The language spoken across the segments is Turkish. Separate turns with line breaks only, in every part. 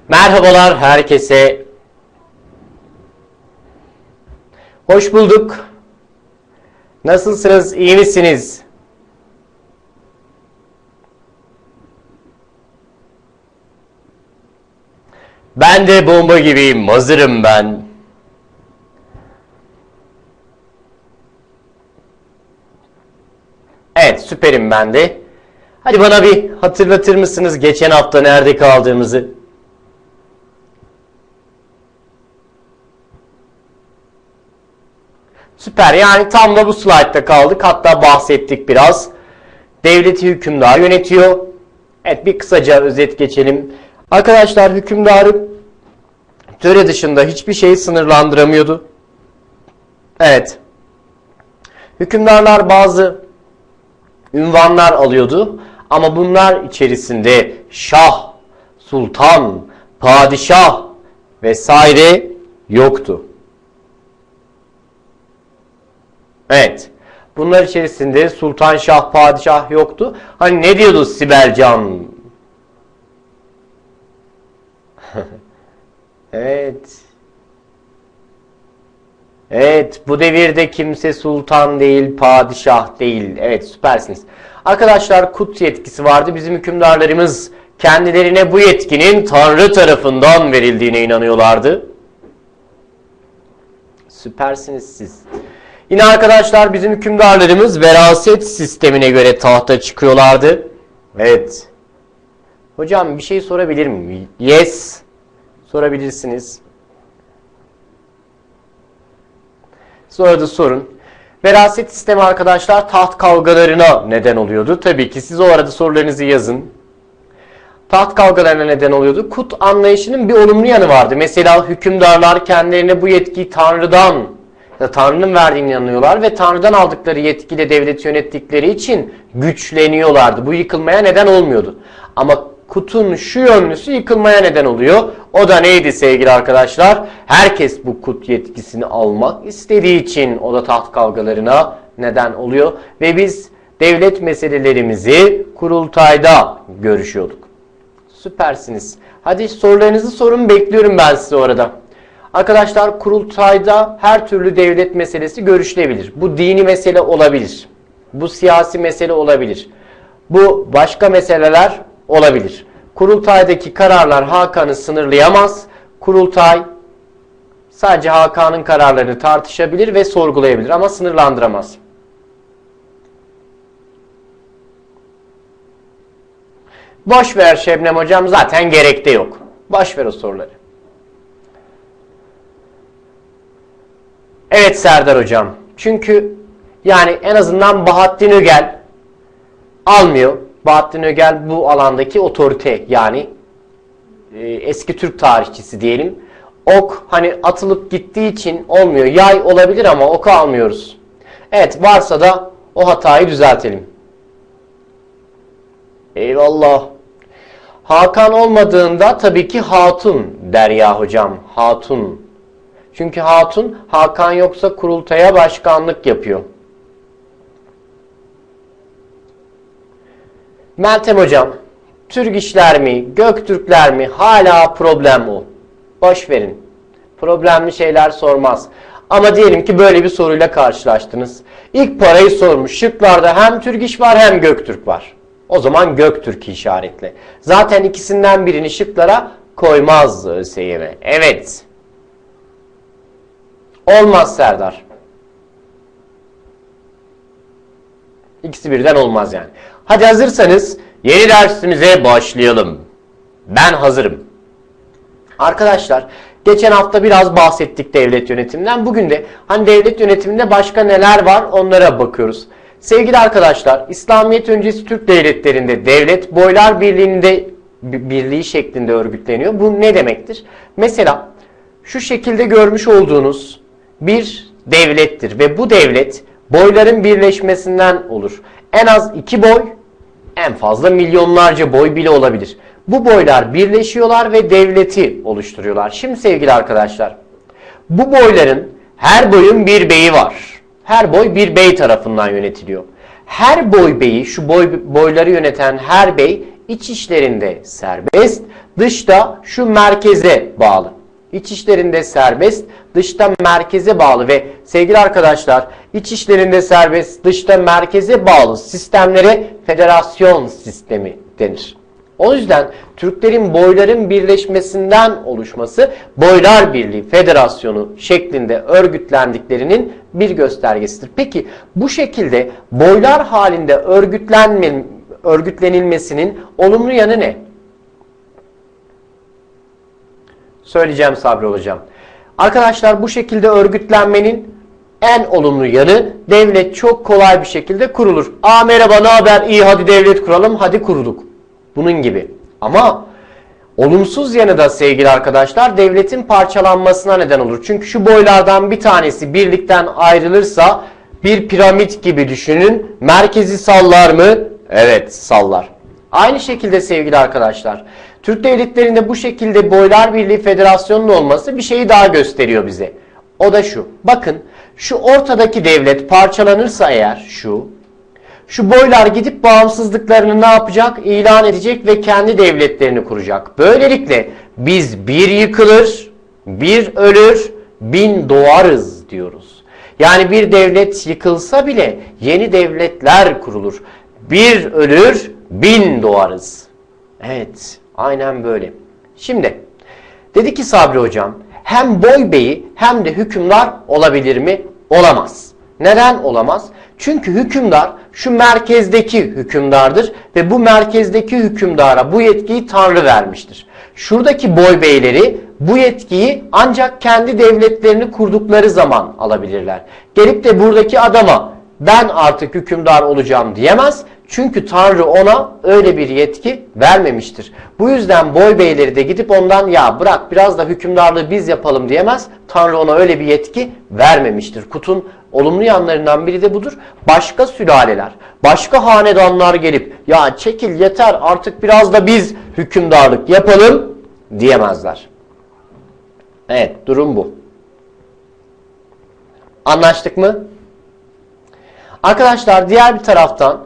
Merhabalar herkese. Hoş bulduk. Nasılsınız? İyi misiniz? Ben de bomba gibiyim. Hazırım ben. Evet, süperim ben de. Hadi bana bir hatırlatır mısınız geçen hafta nerede kaldığımızı? Süper. Yani tam da bu slaytta kaldık. Hatta bahsettik biraz. Devleti hükümdar yönetiyor. Evet, bir kısaca özet geçelim. Arkadaşlar, hükümdarı töre dışında hiçbir şeyi sınırlandıramıyordu. Evet. Hükümdarlar bazı ünvanlar alıyordu. Ama bunlar içerisinde şah, sultan, padişah vesaire yoktu. Evet. Bunlar içerisinde sultan, şah, padişah yoktu. Hani ne diyordu Sibelcan? Evet. Evet, bu devirde kimse sultan değil, padişah değil. Evet, süpersiniz. Arkadaşlar, kut yetkisi vardı. Bizim hükümdarlarımız kendilerine bu yetkinin Tanrı tarafından verildiğine inanıyorlardı. Süpersiniz siz. Yine arkadaşlar, bizim hükümdarlarımız veraset sistemine göre tahta çıkıyorlardı. Evet. Hocam bir şey sorabilir miyim? Yes. Sorabilirsiniz. Sonra da sorun. Veraset sistemi arkadaşlar taht kavgalarına neden oluyordu. Tabii ki siz o arada sorularınızı yazın. Taht kavgalarına neden oluyordu. Kut anlayışının bir olumlu yanı vardı. Mesela hükümdarlar kendilerine bu yetkiyi Tanrı'dan ya Tanrı'nın verdiğini inanıyorlar ve Tanrı'dan aldıkları yetkiyle devleti yönettikleri için güçleniyorlardı. Bu yıkılmaya neden olmuyordu. Ama kutun şu yönlüsü yıkılmaya neden oluyor. O da neydi sevgili arkadaşlar? Herkes bu kut yetkisini almak istediği için o da taht kavgalarına neden oluyor. Ve biz devlet meselelerimizi kurultayda görüşüyorduk. Süpersiniz. Hadi sorularınızı sorun, bekliyorum ben sizi orada. Arkadaşlar, kurultayda her türlü devlet meselesi görüşülebilir. Bu dini mesele olabilir. Bu siyasi mesele olabilir. Bu başka meseleler olabilir. Kurultaydaki kararlar Hakan'ı sınırlayamaz. Kurultay sadece Hakan'ın kararlarını tartışabilir ve sorgulayabilir ama sınırlandıramaz. Boş ver Şebnem hocam, zaten gerek de yok. Boş ver o soruları. Evet Serdar hocam. Çünkü yani en azından Bahattin Ögel almıyor. Bahattin Ögel bu alandaki otorite, yani eski Türk tarihçisi diyelim. Ok hani atılıp gittiği için olmuyor. Yay olabilir ama oku almıyoruz. Evet, varsa da o hatayı düzeltelim. Eyvallah. Hakan olmadığında tabii ki Hatun Derya hocam. Hatun. Çünkü Hatun, Hakan yoksa kurultaya başkanlık yapıyor. Meltem hocam, Türk işler mi, Göktürkler mi, hala problem o. Boş verin. Problemli şeyler sormaz. Ama diyelim ki böyle bir soruyla karşılaştınız. İlk parayı sormuş. Şıklarda hem Türk iş var hem Göktürk var. O zaman Göktürk'ü işaretle. Zaten ikisinden birini şıklara koymaz ÖSYM. Evet. Olmaz Serdar. İkisi birden olmaz yani. Hadi hazırsanız yeni dersimize başlayalım. Ben hazırım. Arkadaşlar, geçen hafta biraz bahsettik devlet yönetiminden. Bugün de hani devlet yönetiminde başka neler var onlara bakıyoruz. Sevgili arkadaşlar, İslamiyet öncesi Türk devletlerinde devlet boylar birliği şeklinde örgütleniyor. Bu ne demektir? Mesela şu şekilde görmüş olduğunuz bir devlettir ve bu devlet boyların birleşmesinden olur. En az 2 boy, en fazla milyonlarca boy bile olabilir. Bu boylar birleşiyorlar ve devleti oluşturuyorlar. Şimdi sevgili arkadaşlar, bu boyların her boyun bir beyi var. Her boy bir bey tarafından yönetiliyor. Her boy beyi, şu boyları yöneten her bey iç işlerinde serbest, dışta şu merkeze bağlı. İç işlerinde serbest, dışta merkeze bağlı ve sevgili arkadaşlar, iç işlerinde serbest, dışta merkeze bağlı sistemlere federasyon sistemi denir. O yüzden Türklerin boyların birleşmesinden oluşması Boylar Birliği Federasyonu şeklinde örgütlendiklerinin bir göstergesidir. Peki bu şekilde boylar halinde örgütlenilmesinin olumlu yanı ne? Söyleyeceğim Sabri Hocam. Arkadaşlar bu şekilde örgütlenmenin en olumlu yanı devlet çok kolay bir şekilde kurulur. Aa merhaba ne haber? İyi hadi devlet kuralım. Hadi kurduk. Bunun gibi. Ama olumsuz yanı da sevgili arkadaşlar devletin parçalanmasına neden olur. Çünkü şu boylardan bir tanesi birlikten ayrılırsa bir piramit gibi düşünün. Merkezi sallar mı? Evet sallar. Aynı şekilde sevgili arkadaşlar Türk devletlerinde bu şekilde Boylar Birliği Federasyonu'nun olması bir şeyi daha gösteriyor bize. O da şu. Bakın şu ortadaki devlet parçalanırsa eğer şu boylar gidip bağımsızlıklarını ne yapacak? İlan edecek ve kendi devletlerini kuracak. Böylelikle biz bir yıkılır, bir ölür, bin doğarız diyoruz. Yani bir devlet yıkılsa bile yeni devletler kurulur. Bir ölür, bin doğarız. Evet, aynen böyle. Şimdi, dedi ki Sabri Hocam, hem boy beyi hem de hükümdar olabilir mi? Olamaz. Neden olamaz? Çünkü hükümdar şu merkezdeki hükümdardır ve bu merkezdeki hükümdara bu yetkiyi Tanrı vermiştir. Şuradaki boy beyleri bu yetkiyi ancak kendi devletlerini kurdukları zaman alabilirler. Gelip de buradaki adama ben artık hükümdar olacağım diyemez. Çünkü Tanrı ona öyle bir yetki vermemiştir. Bu yüzden boy beyleri de gidip ondan ya bırak biraz da hükümdarlığı biz yapalım diyemez. Tanrı ona öyle bir yetki vermemiştir. Kut'un olumlu yanlarından biri de budur. Başka sülaleler, başka hanedanlar gelip ya çekil yeter artık biraz da biz hükümdarlık yapalım diyemezler. Evet, durum bu. Anlaştık mı? Arkadaşlar diğer bir taraftan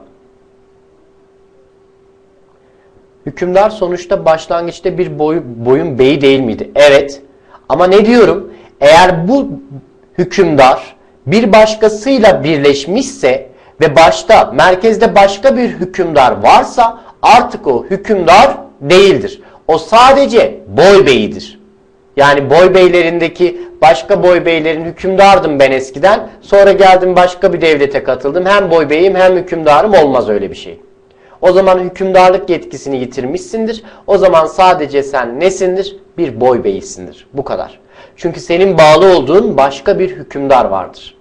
hükümdar sonuçta başlangıçta bir boyun beyi değil miydi? Evet. Ama ne diyorum? Eğer bu hükümdar bir başkasıyla birleşmişse ve başta merkezde başka bir hükümdar varsa artık o hükümdar değildir. O sadece boy beyidir. Yani boy beylerindeki başka boy beylerin hükümdardım ben eskiden. Sonra geldim başka bir devlete katıldım. Hem boy beyim hem hükümdarım olmaz öyle bir şey. O zaman hükümdarlık yetkisini yitirmişsindir. O zaman sadece sen nesindir? Bir boy beyisindir. Bu kadar. Çünkü senin bağlı olduğun başka bir hükümdar vardır.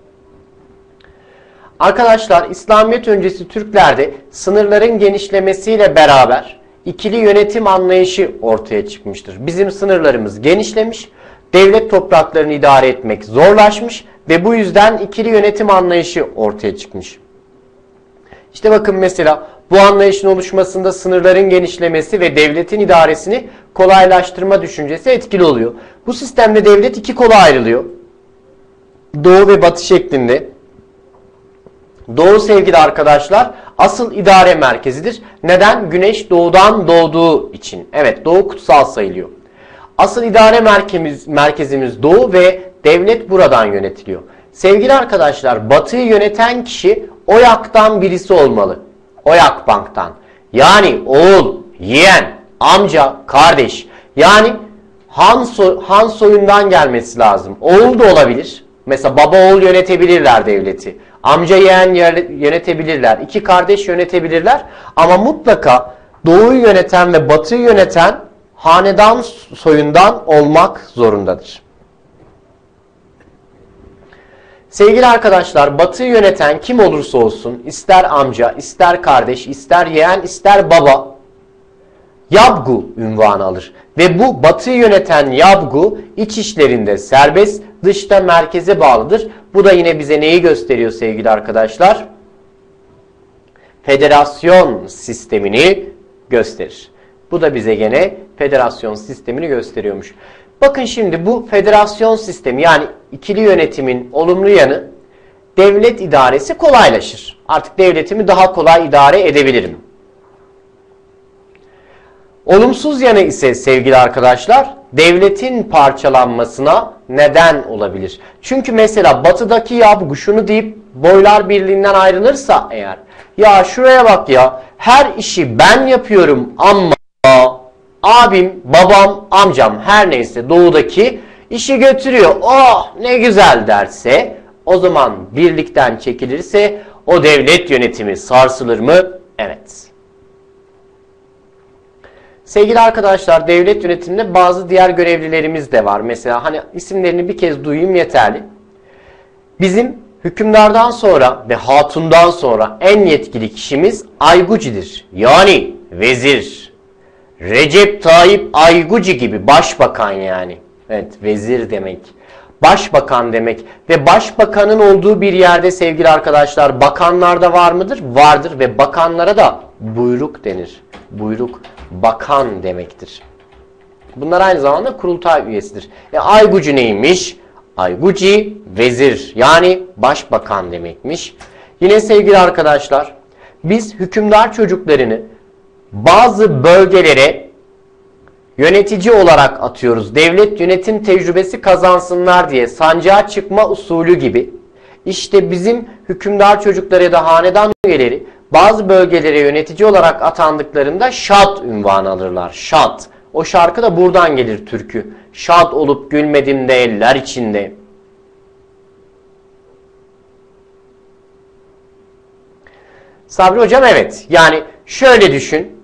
Arkadaşlar İslamiyet öncesi Türklerde sınırların genişlemesiyle beraber ikili yönetim anlayışı ortaya çıkmıştır. Bizim sınırlarımız genişlemiş, devlet topraklarını idare etmek zorlaşmış ve bu yüzden ikili yönetim anlayışı ortaya çıkmış. İşte bakın mesela bu anlayışın oluşmasında sınırların genişlemesi ve devletin idaresini kolaylaştırma düşüncesi etkili oluyor. Bu sistemde devlet iki kola ayrılıyor. Doğu ve batı şeklinde. Doğu sevgili arkadaşlar asıl idare merkezidir. Neden? Güneş doğudan doğduğu için. Evet, doğu kutsal sayılıyor. Asıl idare merkezimiz doğu ve devlet buradan yönetiliyor. Sevgili arkadaşlar batıyı yöneten kişi Oyak'tan birisi olmalı. Oyak Bank'tan. Yani oğul, yeğen, amca, kardeş. Yani Han soyundan gelmesi lazım. Oğul da olabilir. Mesela baba oğul yönetebilirler devleti. Amca yeğen yönetebilirler. İki kardeş yönetebilirler. Ama mutlaka doğuyu yöneten ve batıyı yöneten hanedan soyundan olmak zorundadır. Sevgili arkadaşlar batıyı yöneten kim olursa olsun ister amca, ister kardeş, ister yeğen, ister baba Yabgu unvanı alır. Ve bu batıyı yöneten Yabgu iç işlerinde serbest, dışta merkeze bağlıdır. Bu da yine bize neyi gösteriyor sevgili arkadaşlar? Federasyon sistemini gösterir. Bu da bize gene federasyon sistemini gösteriyormuş. Bakın şimdi bu federasyon sistemi yani ikili yönetimin olumlu yanı devlet idaresi kolaylaşır. Artık devletimi daha kolay idare edebilirim. Olumsuz yanı ise sevgili arkadaşlar, devletin parçalanmasına neden olabilir. Çünkü mesela batıdaki Yavgu şunu deyip Boylar Birliği'nden ayrılırsa eğer, ya şuraya bak ya, her işi ben yapıyorum ama abim, babam, amcam her neyse doğudaki işi götürüyor. Oh ne güzel derse, o zaman birlikten çekilirse o devlet yönetimi sarsılır mı? Evet. Sevgili arkadaşlar, devlet yönetiminde bazı diğer görevlilerimiz de var. Mesela hani isimlerini bir kez duyayım yeterli. Bizim hükümdardan sonra ve hatundan sonra en yetkili kişimiz Ayguci'dir. Yani vezir. Recep Tayyip Ayguci gibi başbakan yani. Evet, vezir demek. Başbakan demek ve başbakanın olduğu bir yerde sevgili arkadaşlar bakanlar da var mıdır? Vardır ve bakanlara da buyruk denir. Buyruk bakan demektir. Bunlar aynı zamanda kurultay üyesidir. Ayguci neymiş? Ayguci vezir yani başbakan demekmiş. Yine sevgili arkadaşlar biz hükümdar çocuklarını bazı bölgelere yönetici olarak atıyoruz. Devlet yönetim tecrübesi kazansınlar diye, sancağa çıkma usulü gibi. İşte bizim hükümdar çocukları ya da hanedan üyeleri bazı bölgelere yönetici olarak atandıklarında şad unvanı alırlar. Şad. O şarkı da buradan gelir türkü. Şad olup gülmedim de eller içinde. Sabri hocam evet. Yani şöyle düşün.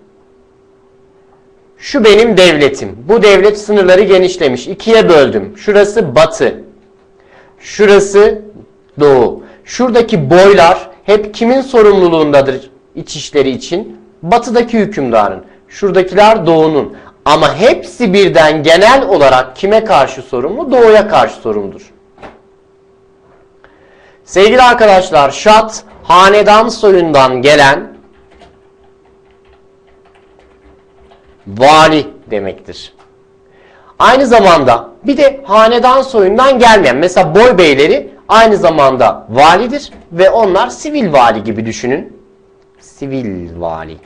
Şu benim devletim. Bu devlet sınırları genişlemiş. İkiye böldüm. Şurası batı. Şurası doğu. Şuradaki boylar hep kimin sorumluluğundadır iç işleri için? Batıdaki hükümdarın. Şuradakiler doğunun. Ama hepsi birden genel olarak kime karşı sorumlu? Doğuya karşı sorumludur. Sevgili arkadaşlar, şat hanedan soyundan gelen vali demektir. Aynı zamanda bir de hanedan soyundan gelmeyen mesela boy beyleri aynı zamanda validir ve onlar sivil vali gibi düşünün. Sivil vali.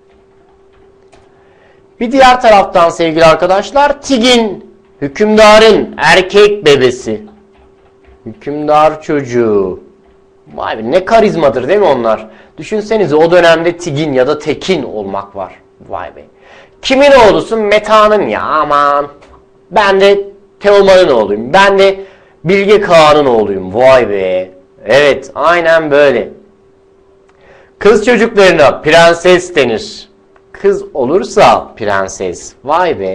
Bir diğer taraftan sevgili arkadaşlar Tigin, hükümdarın erkek bebesi. Hükümdar çocuğu. Vay be, ne karizmadır değil mi onlar? Düşünsenize o dönemde Tigin ya da Tekin olmak var. Vay be. Kimin oğlusun? Meta'nın ya aman. Ben de Teoman'ın oğluyum. Ben de Bilge Kağan'ın oğluyum. Vay be. Evet aynen böyle. Kız çocuklarına prenses denir. Kız olursa prenses. Vay be.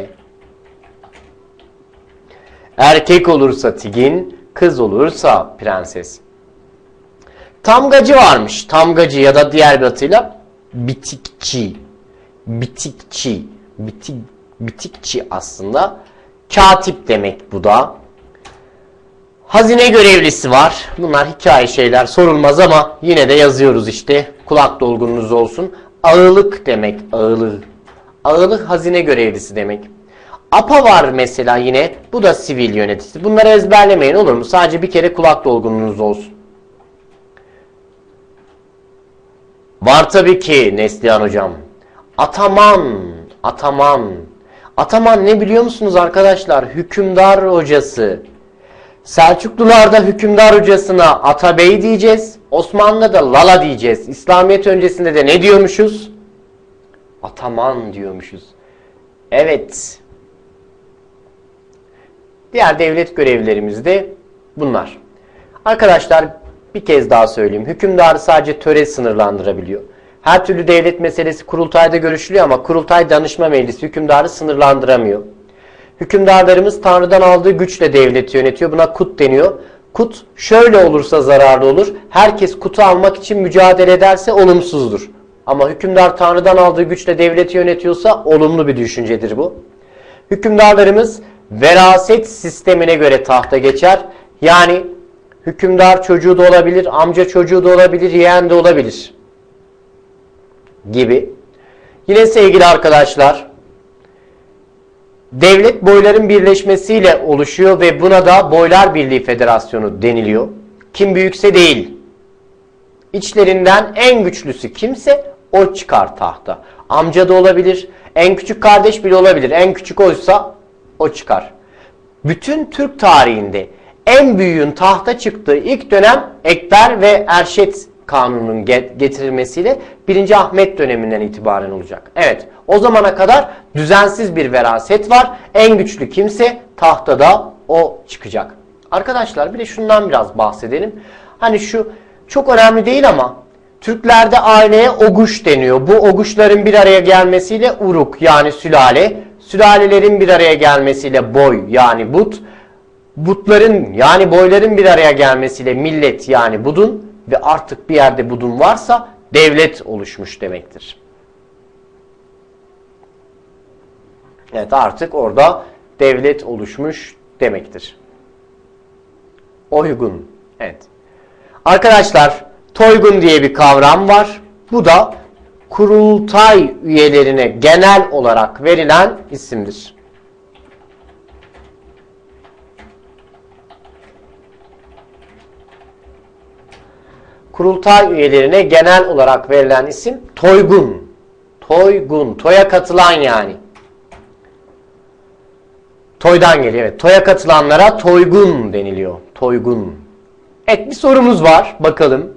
Erkek olursa tigin, kız olursa prenses. Tamgacı varmış. Tamgacı ya da diğer bir adıyla bitikçi. Bitikçi. Bitikçi aslında. Katip demek bu da. Hazine görevlisi var. Bunlar hikaye şeyler, sorulmaz ama yine de yazıyoruz işte. Kulak dolgununuz olsun. Ağılık demek. Ağılık. Ağılık hazine görevlisi demek. APA var mesela yine. Bu da sivil yöneticisi. Bunları ezberlemeyin olur mu? Sadece bir kere kulak dolgunluğunuz olsun. Var tabii ki Neslihan hocam. Ataman. Ataman. Ataman ne biliyor musunuz arkadaşlar? Hükümdar hocası. Selçuklularda hükümdar hocasına Atabey diyeceğiz. Osmanlı'da Lala diyeceğiz. İslamiyet öncesinde de ne diyormuşuz? Ataman diyormuşuz. Evet. Diğer devlet görevlilerimiz de bunlar. Arkadaşlar bir kez daha söyleyeyim. Hükümdarı sadece töre sınırlandırabiliyor. Her türlü devlet meselesi kurultayda görüşülüyor ama kurultay danışma meclisi hükümdarı sınırlandıramıyor. Hükümdarlarımız Tanrı'dan aldığı güçle devleti yönetiyor. Buna kut deniyor. Kut şöyle olursa zararlı olur. Herkes kutu almak için mücadele ederse olumsuzdur. Ama hükümdar Tanrı'dan aldığı güçle devleti yönetiyorsa olumlu bir düşüncedir bu. Hükümdarlarımız veraset sistemine göre tahta geçer. Yani hükümdar çocuğu da olabilir, amca çocuğu da olabilir, yeğen de olabilir gibi. Yine sevgili arkadaşlar, devlet boyların birleşmesiyle oluşuyor ve buna da Boylar Birliği Federasyonu deniliyor. Kim büyükse değil. İçlerinden en güçlüsü kimse o çıkar tahta. Amca da olabilir, En küçük kardeş bile olabilir. En küçük oysa o çıkar. Bütün Türk tarihinde en büyüğün tahta çıktığı ilk dönem Ekber ve Erşet Kanunu'nun getirilmesiyle 1. Ahmet döneminden itibaren olacak. Evet, o zamana kadar düzensiz bir veraset var. En güçlü kimse tahtada o çıkacak. Arkadaşlar bir de şundan biraz bahsedelim. Hani şu çok önemli değil ama Türklerde aileye oguş deniyor. Bu oguşların bir araya gelmesiyle uruk yani sülale, sülalelerin bir araya gelmesiyle boy yani but, butların yani boyların bir araya gelmesiyle millet yani budun ve artık bir yerde budun varsa devlet oluşmuş demektir. Evet, artık orada devlet oluşmuş demektir. Oygun. Evet. Arkadaşlar toygun diye bir kavram var. Bu da kurultay üyelerine genel olarak verilen isimdir. Kurultay üyelerine genel olarak verilen isim toygun. Toygun. Toya katılan yani. Toydan geliyor. Evet. Toya katılanlara toygun deniliyor. Toygun. Evet, bir sorumuz var. Bakalım.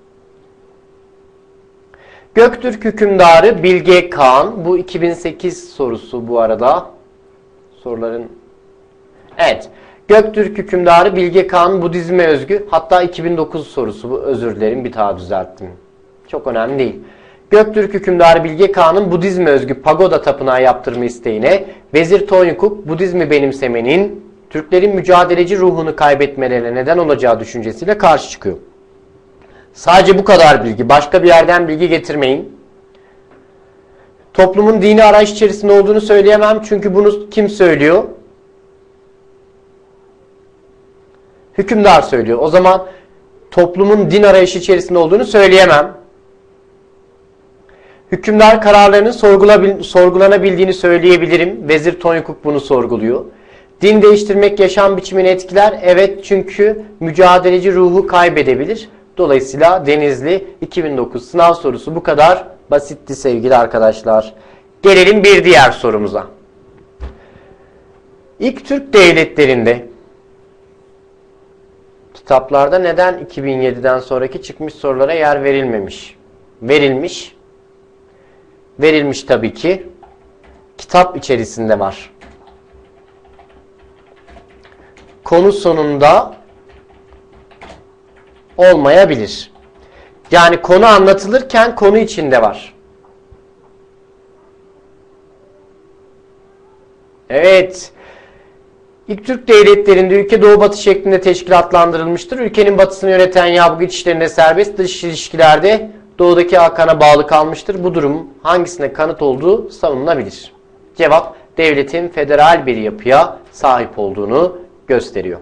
Göktürk hükümdarı Bilge Kağan. Bu 2008 sorusu bu arada. Soruların. Evet. Göktürk hükümdarı Bilge Kağan Budizme özgü. Hatta 2009 sorusu bu. Özür dilerim, bir daha düzelttim. Çok önemli değil. Göktürk hükümdarı Bilge Kağan'ın Budizme özgü pagoda tapınağı yaptırma isteğine Vezir Toynukuk Budizmi benimsemenin Türklerin mücadeleci ruhunu kaybetmelerine neden olacağı düşüncesiyle karşı çıkıyor. Sadece bu kadar bilgi. Başka bir yerden bilgi getirmeyin. Toplumun dini arayış içerisinde olduğunu söyleyemem. Çünkü bunu kim söylüyor? Hükümdar söylüyor. O zaman toplumun din arayışı içerisinde olduğunu söyleyemem. Hükümdar kararlarının sorgulanabildiğini söyleyebilirim. Vezir Toynukuk bunu sorguluyor. Din değiştirmek yaşam biçimini etkiler. Evet, çünkü mücadeleci ruhu kaybedebilir. Dolayısıyla Denizli 2009 sınav sorusu bu kadar basitti sevgili arkadaşlar. Gelelim bir diğer sorumuza. İlk Türk devletlerinde kitaplarda neden 2007'den sonraki çıkmış sorulara yer verilmemiş? Verilmiş. Verilmiş tabii ki. Kitap içerisinde var. Konu sonunda olmayabilir. Yani konu anlatılırken konu içinde var. Evet. İlk Türk devletlerinde ülke doğu batı şeklinde teşkilatlandırılmıştır. Ülkenin batısını yöneten yargı içlerinde serbest, dış ilişkilerde doğudaki Hakan'a bağlı kalmıştır. Bu durum hangisine kanıt olduğu savunulabilir. Cevap, devletin federal bir yapıya sahip olduğunu gösteriyor.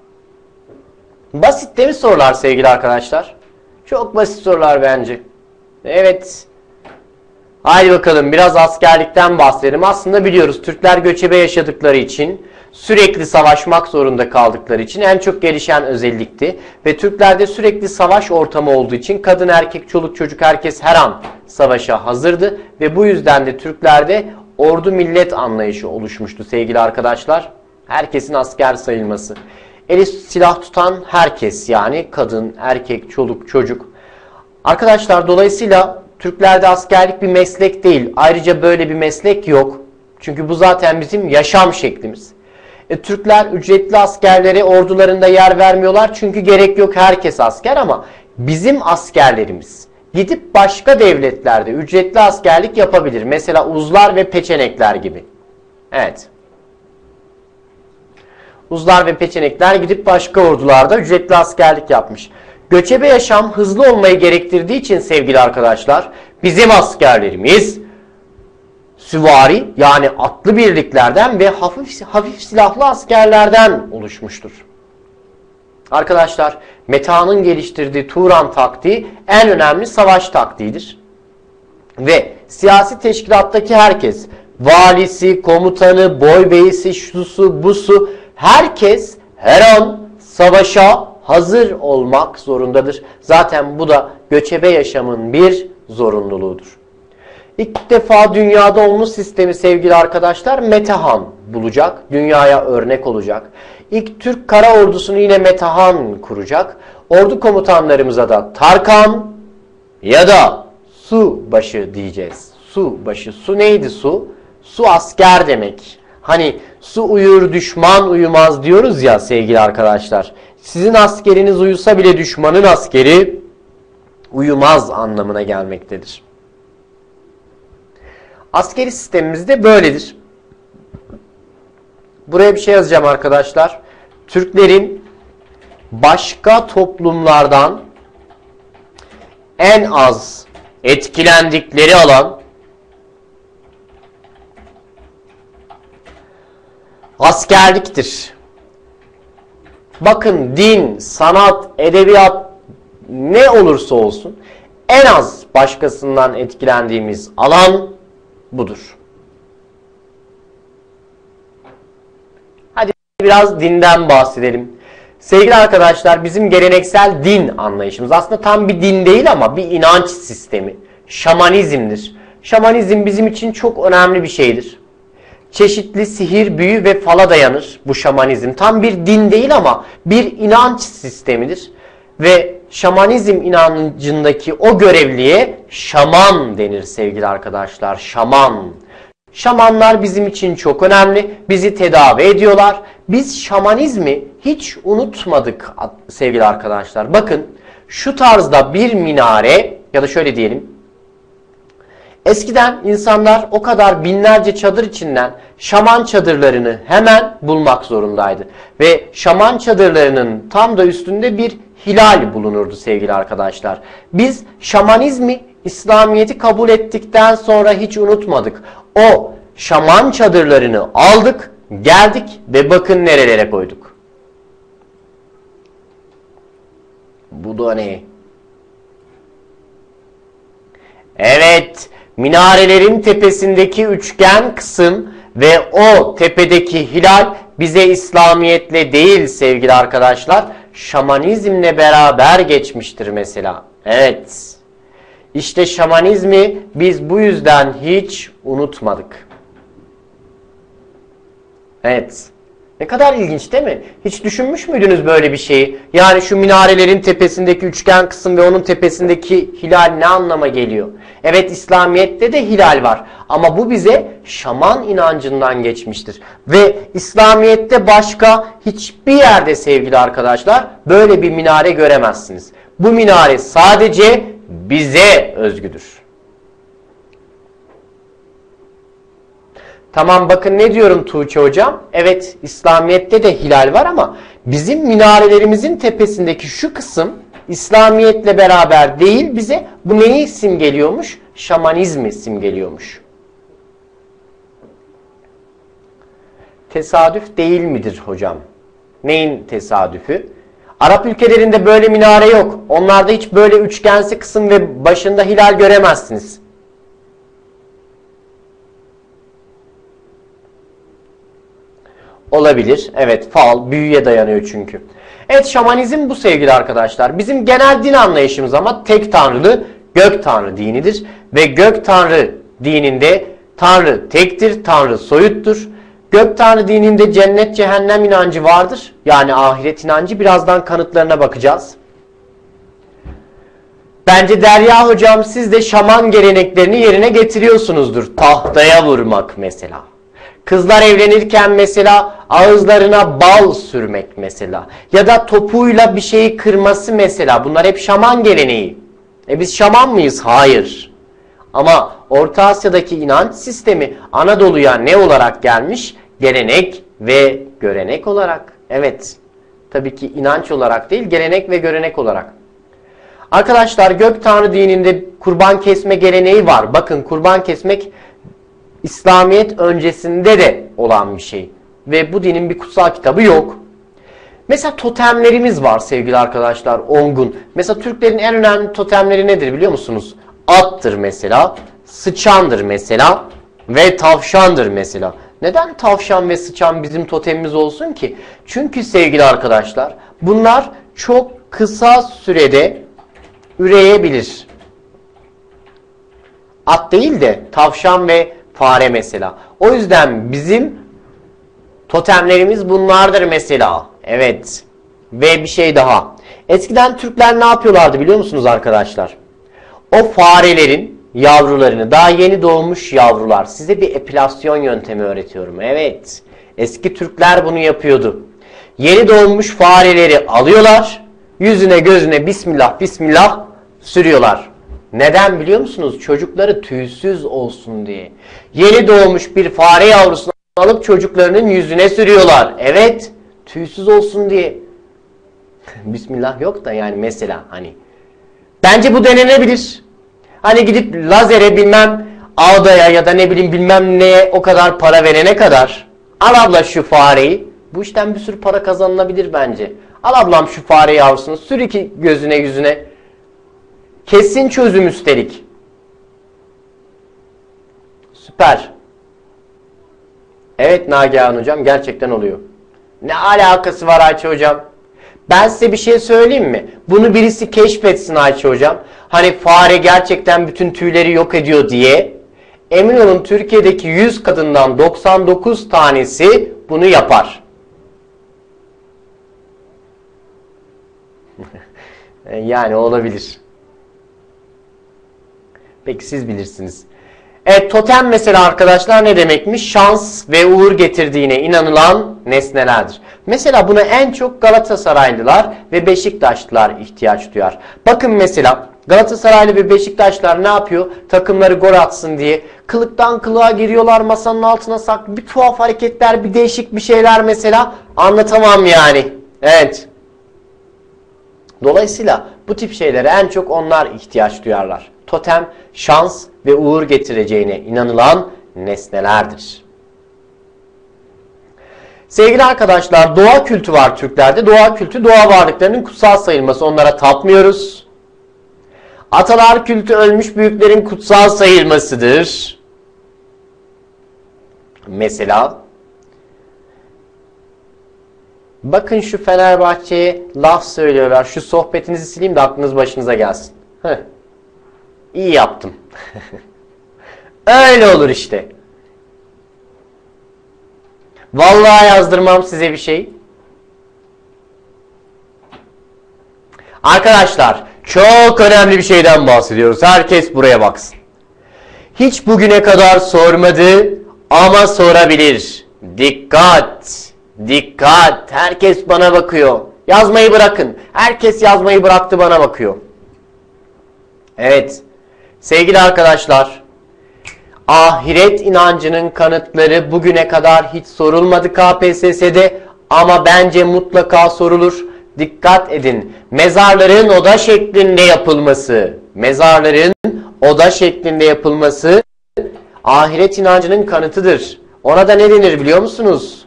Basit değil mi sorular sevgili arkadaşlar? Çok basit sorular bence. Evet. Haydi bakalım biraz askerlikten bahsedelim. Aslında biliyoruz Türkler göçebe yaşadıkları için, sürekli savaşmak zorunda kaldıkları için en çok gelişen özellikti. Ve Türklerde sürekli savaş ortamı olduğu için kadın, erkek, çoluk, çocuk herkes her an savaşa hazırdı. Ve bu yüzden de Türklerde ordu millet anlayışı oluşmuştu sevgili arkadaşlar. Herkesin asker sayılması. Eli silah tutan herkes yani kadın, erkek, çoluk, çocuk. Arkadaşlar dolayısıyla Türklerde askerlik bir meslek değil. Ayrıca böyle bir meslek yok. Çünkü bu zaten bizim yaşam şeklimiz. Türkler ücretli askerlere ordularında yer vermiyorlar. Çünkü gerek yok, herkes asker, ama bizim askerlerimiz gidip başka devletlerde ücretli askerlik yapabilir. Mesela Uzlar ve Peçenekler gibi. Evet. Uzlar ve Peçenekler gidip başka ordularda ücretli askerlik yapmış. Göçebe yaşam hızlı olmayı gerektirdiği için sevgili arkadaşlar bizim askerlerimiz süvari yani atlı birliklerden ve hafif silahlı askerlerden oluşmuştur. Arkadaşlar Meta'nın geliştirdiği Turan taktiği en önemli savaş taktiğidir. Ve siyasi teşkilattaki herkes, valisi, komutanı, boybeyisi, şusu, busu, herkes her an savaşa hazır olmak zorundadır. Zaten bu da göçebe yaşamın bir zorunluluğudur. İlk defa dünyada onlu sistemi sevgili arkadaşlar Metehan bulacak. Dünyaya örnek olacak. İlk Türk Kara Ordusu'nu yine Metehan kuracak. Ordu komutanlarımıza da Tarkan ya da Subaşı diyeceğiz. Subaşı. Su neydi su? Su asker demek. Hani su uyur düşman uyumaz diyoruz ya sevgili arkadaşlar. Sizin askeriniz uyusa bile düşmanın askeri uyumaz anlamına gelmektedir. Askeri sistemimiz de böyledir. Buraya bir şey yazacağım arkadaşlar. Türklerin başka toplumlardan en az etkilendikleri alan askerliktir. Bakın din, sanat, edebiyat ne olursa olsun en az başkasından etkilendiğimiz alan budur. Hadi biraz dinden bahsedelim. Sevgili arkadaşlar bizim geleneksel din anlayışımız aslında tam bir din değil ama bir inanç sistemi. Şamanizmdir. Şamanizm bizim için çok önemli bir şeydir. Çeşitli sihir, büyü ve fala dayanır bu şamanizm. Tam bir din değil ama bir inanç sistemidir. Ve şamanizm inancındaki o görevliye şaman denir sevgili arkadaşlar. Şaman. Şamanlar bizim için çok önemli. Bizi tedavi ediyorlar. Biz şamanizmi hiç unutmadık sevgili arkadaşlar. Bakın şu tarzda bir minare ya da şöyle diyelim. Eskiden insanlar o kadar binlerce çadır içinden şaman çadırlarını hemen bulmak zorundaydı. Ve şaman çadırlarının tam da üstünde bir hilal bulunurdu sevgili arkadaşlar. Biz şamanizmi, İslamiyet'i kabul ettikten sonra hiç unutmadık. O şaman çadırlarını aldık, geldik ve bakın nerelere koyduk. Bu da ne? Evet, minarelerin tepesindeki üçgen kısım ve o tepedeki hilal bize İslamiyetle değil sevgili arkadaşlar, şamanizmle beraber geçmiştir mesela. Evet. İşte şamanizmi biz bu yüzden hiç unutmadık. Evet. Ne kadar ilginç değil mi? Hiç düşünmüş müydünüz böyle bir şeyi? Yani şu minarelerin tepesindeki üçgen kısım ve onun tepesindeki hilal ne anlama geliyor? Evet İslamiyet'te de hilal var ama bu bize şaman inancından geçmiştir. Ve İslamiyet'te başka hiçbir yerde sevgili arkadaşlar böyle bir minare göremezsiniz. Bu minare sadece bize özgüdür. Tamam bakın ne diyorum Tuğçe hocam? Evet İslamiyet'te de hilal var ama bizim minarelerimizin tepesindeki şu kısım İslamiyetle beraber değil bize bu neyi simgeliyormuş? Şamanizmi simgeliyormuş. Tesadüf değil midir hocam? Neyin tesadüfü? Arap ülkelerinde böyle minare yok. Onlarda hiç böyle üçgensi kısım ve başında hilal göremezsiniz. Olabilir. Evet, fal, büyüye dayanıyor çünkü. Evet, şamanizm bu sevgili arkadaşlar. Bizim genel din anlayışımız ama tek tanrılı gök tanrı dinidir. Ve gök tanrı dininde tanrı tektir, tanrı soyuttur. Gök tanrı dininde cennet cehennem inancı vardır. Yani ahiret inancı. Birazdan kanıtlarına bakacağız. Bence Derya hocam siz de şaman geleneklerini yerine getiriyorsunuzdur. Tahtaya vurmak mesela. Kızlar evlenirken mesela ağızlarına bal sürmek mesela. Ya da topuyla bir şeyi kırması mesela. Bunlar hep şaman geleneği. Biz şaman mıyız? Hayır. Ama Orta Asya'daki inanç sistemi Anadolu'ya ne olarak gelmiş? Gelenek ve görenek olarak. Evet. Tabii ki inanç olarak değil, gelenek ve görenek olarak. Arkadaşlar gök tanrı dininde kurban kesme geleneği var. Bakın kurban kesmek İslamiyet öncesinde de olan bir şey. Ve bu dinin bir kutsal kitabı yok. Mesela totemlerimiz var sevgili arkadaşlar. Ongun. Mesela Türklerin en önemli totemleri nedir biliyor musunuz? Attır mesela. Sıçandır mesela. Ve tavşandır mesela. Neden tavşan ve sıçan bizim totemimiz olsun ki? Çünkü sevgili arkadaşlar bunlar çok kısa sürede üreyebilir. At değil de tavşan ve fare mesela. O yüzden bizim totemlerimiz bunlardır mesela. Evet. Ve bir şey daha. Eskiden Türkler ne yapıyorlardı biliyor musunuz arkadaşlar? O farelerin yavrularını, daha yeni doğmuş yavrular, size bir epilasyon yöntemi öğretiyorum. Evet. Eski Türkler bunu yapıyordu. Yeni doğmuş fareleri alıyorlar. Yüzüne gözüne bismillah bismillah sürüyorlar. Neden biliyor musunuz? Çocukları tüysüz olsun diye. Yeni doğmuş bir fare yavrusunu alıp çocuklarının yüzüne sürüyorlar. Evet. Tüysüz olsun diye. Bismillah yok da yani mesela hani. Bence bu denenebilir. Hani gidip lazere bilmem ağdaya ya da ne bileyim bilmem neye o kadar para verene kadar al abla şu fareyi. Bu işten bir sürü para kazanılabilir bence. Al ablam şu fare yavrusunu sür iki gözüne yüzüne. Kesin çözüm üstelik. Süper. Evet Nagihan hocam gerçekten oluyor. Ne alakası var Ayça hocam? Ben size bir şey söyleyeyim mi? Bunu birisi keşfetsin Ayça hocam. Hani fare gerçekten bütün tüyleri yok ediyor diye. Emin olun Türkiye'deki 100 kadından 99 tanesi bunu yapar. Yani olabilir. Peki siz bilirsiniz. Evet totem mesela arkadaşlar ne demekmiş? Şans ve uğur getirdiğine inanılan nesnelerdir. Mesela buna en çok Galatasaraylılar ve Beşiktaşlılar ihtiyaç duyar. Bakın mesela Galatasaraylı ve Beşiktaşlılar ne yapıyor? Takımları gol atsın diye kılıktan kılığa giriyorlar, masanın altına saklı bir tuhaf hareketler, bir değişik bir şeyler mesela anlatamam yani. Evet. Dolayısıyla bu tip şeylere en çok onlar ihtiyaç duyarlar. Totem, şans ve uğur getireceğine inanılan nesnelerdir. Sevgili arkadaşlar, doğa kültü var Türklerde. Doğa kültü, doğa varlıklarının kutsal sayılması. Onlara tapmıyoruz. Atalar kültü, ölmüş büyüklerin kutsal sayılmasıdır. Mesela bakın şu Fenerbahçe'ye laf söylüyorlar. Şu sohbetinizi sileyim de aklınız başınıza gelsin. Heh. İyi yaptım. Öyle olur işte. Vallahi yazdırmam size bir şey. Arkadaşlar çok önemli bir şeyden bahsediyoruz. Herkes buraya baksın. Hiç bugüne kadar sormadı ama sorabilir. Dikkat! Dikkat! Herkes bana bakıyor. Yazmayı bırakın. Herkes yazmayı bıraktı, bana bakıyor. Evet. Sevgili arkadaşlar, ahiret inancının kanıtları bugüne kadar hiç sorulmadı KPSS'de ama bence mutlaka sorulur. Dikkat edin. Mezarların oda şeklinde yapılması, mezarların oda şeklinde yapılması ahiret inancının kanıtıdır. Ona da ne denir biliyor musunuz?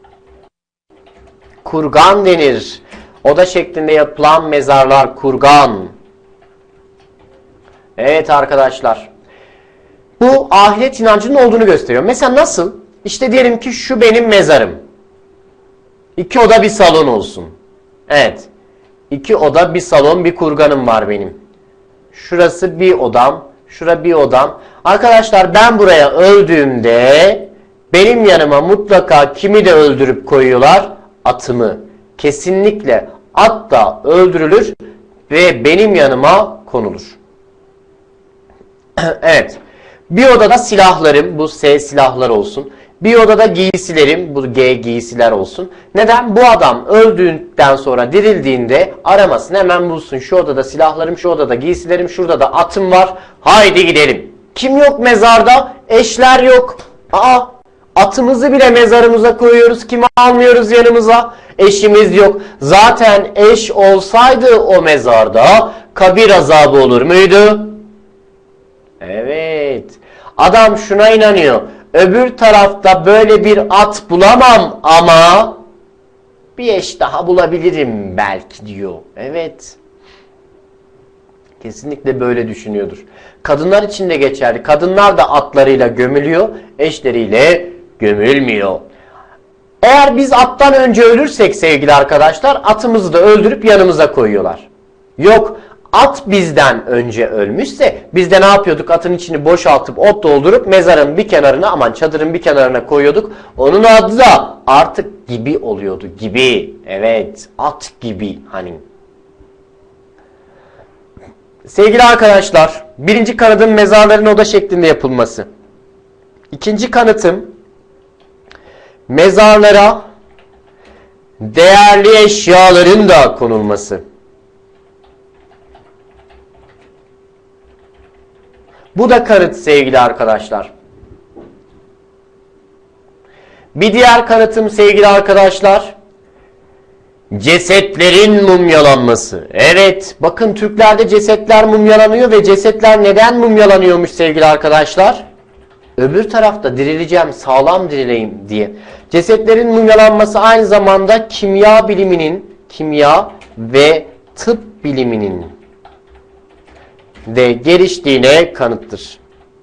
Kurgan denir. Oda şeklinde yapılan mezarlar kurgan. Evet arkadaşlar. Bu ahiret inancının olduğunu gösteriyor. Mesela nasıl? İşte diyelim ki şu benim mezarım. 2 oda bir salon olsun. Evet. 2 oda bir salon, bir kurganım var benim. Şurası bir odam. Şura bir odam. Arkadaşlar ben buraya öldüğümde benim yanıma mutlaka kimi de öldürüp koyuyorlar? Atımı. Kesinlikle at da öldürülür ve benim yanıma konulur. Evet. Bir odada silahlarım, bu S silahlar olsun. Bir odada giysilerim, bu G giysiler olsun. Neden? Bu adam öldükten sonra dirildiğinde aramasın, hemen bulsun. Şu odada silahlarım, şu odada giysilerim, şurada da atım var. Haydi gidelim. Kim yok mezarda? Eşler yok. Atımızı bile mezarımıza koyuyoruz. Kimi almıyoruz yanımıza? Eşimiz yok. Zaten eş olsaydı o mezarda kabir azabı olur muydu? Evet. Adam şuna inanıyor. Öbür tarafta böyle bir at bulamam ama bir eş daha bulabilirim belki diyor. Evet. Kesinlikle böyle düşünüyordur. Kadınlar için de geçerli. Kadınlar da atlarıyla gömülüyor, eşleriyle gömülmüyor. Eğer biz attan önce ölürsek sevgili arkadaşlar, atımızı da öldürüp yanımıza koyuyorlar. Yok, At bizden önce ölmüşse biz de ne yapıyorduk? Atın içini boşaltıp ot doldurup mezarın bir kenarına, aman çadırın bir kenarına koyuyorduk. Onun adı da artık gibi oluyordu. Gibi. Evet. At gibi hani. Sevgili arkadaşlar, birinci kanıtım mezarların oda şeklinde yapılması. İkinci kanıtım mezarlara değerli eşyaların da konulması. Bu da kanıt sevgili arkadaşlar. Bir diğer kanıtım sevgili arkadaşlar, cesetlerin mumyalanması. Evet, bakın Türklerde cesetler mumyalanıyor ve cesetler neden mumyalanıyormuş sevgili arkadaşlar? Öbür tarafta dirileceğim, sağlam dirileyim diye. Cesetlerin mumyalanması aynı zamanda kimya biliminin, kimya ve tıp biliminin de geliştiğine kanıttır.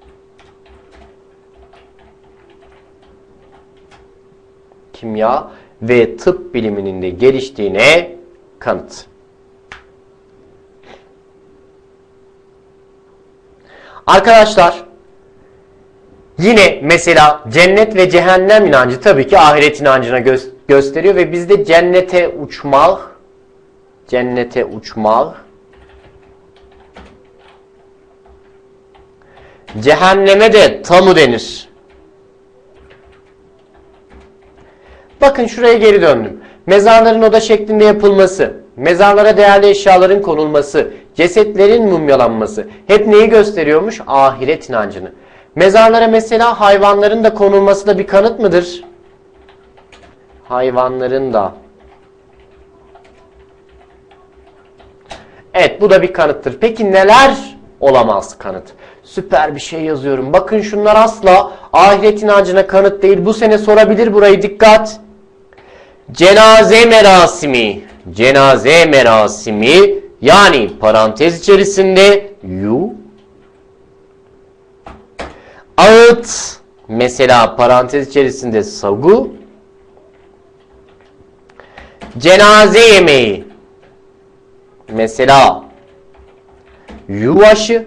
Kimya ve tıp biliminin de geliştiğine kanıt. Arkadaşlar, yine mesela cennet ve cehennem inancı tabii ki ahiret inancına gösteriyor ve bizde cennete uçmak, cehenneme de tamu denir. Bakın şuraya geri döndüm. Mezarların oda şeklinde yapılması, mezarlara değerli eşyaların konulması, cesetlerin mumyalanması hep neyi gösteriyormuş? Ahiret inancını. Mezarlara mesela hayvanların da konulması da bir kanıt mıdır? Hayvanların da. Evet, bu da bir kanıttır. Peki neler olamaz kanıt? Süper bir şey yazıyorum. Bakın şunlar asla ahiret inancına kanıt değil. Bu sene sorabilir burayı, dikkat. Cenaze merasimi. Cenaze merasimi yani parantez içerisinde ağıt, mesela parantez içerisinde sagu, cenaze yemeği, mesela yuvaşı,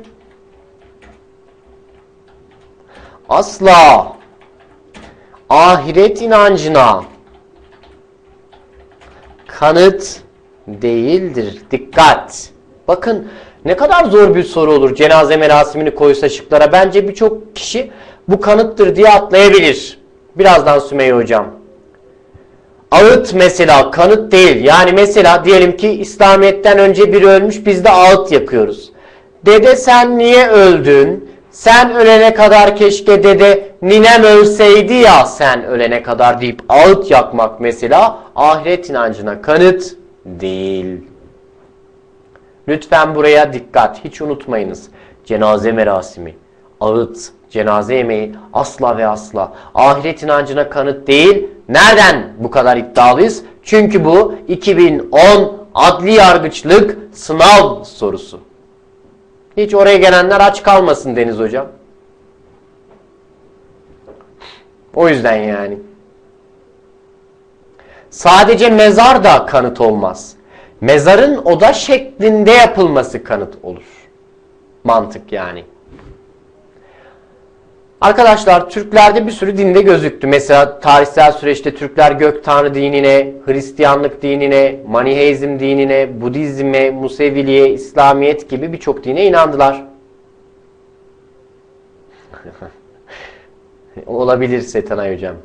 asla ahiret inancına kanıt değildir. Dikkat! Bakın ne kadar zor bir soru olur cenaze merasimini koysa şıklara. Bence birçok kişi bu kanıttır diye atlayabilir. Birazdan Sümeyye hocam. Ağıt mesela kanıt değil. Yani mesela diyelim ki İslamiyet'ten önce biri ölmüş, biz de ağıt yakıyoruz. Dede sen niye öldün? Sen ölene kadar keşke dede ninem ölseydi ya sen ölene kadar deyip ağıt yakmak mesela ahiret inancına kanıt değil. Lütfen buraya dikkat. Hiç unutmayınız. Cenaze merasimi, ağıt, cenaze yemeği asla ve asla ahiret inancına kanıt değil. Nereden bu kadar iddialıyız? Çünkü bu 2010 adli yargıçlık sınav sorusu. Hiç oraya gelenler aç kalmasın Deniz hocam. O yüzden yani. Sadece mezar da kanıt olmaz. Mezarın oda şeklinde yapılması kanıt olur. Mantık yani. Arkadaşlar Türklerde bir sürü dinde gözüktü. Mesela tarihsel süreçte Türkler gök tanrı dinine, Hristiyanlık dinine, Maniheizm dinine, Budizme, Museviliğe, İslamiyet gibi birçok dine inandılar. Olabilir Setanay hocam.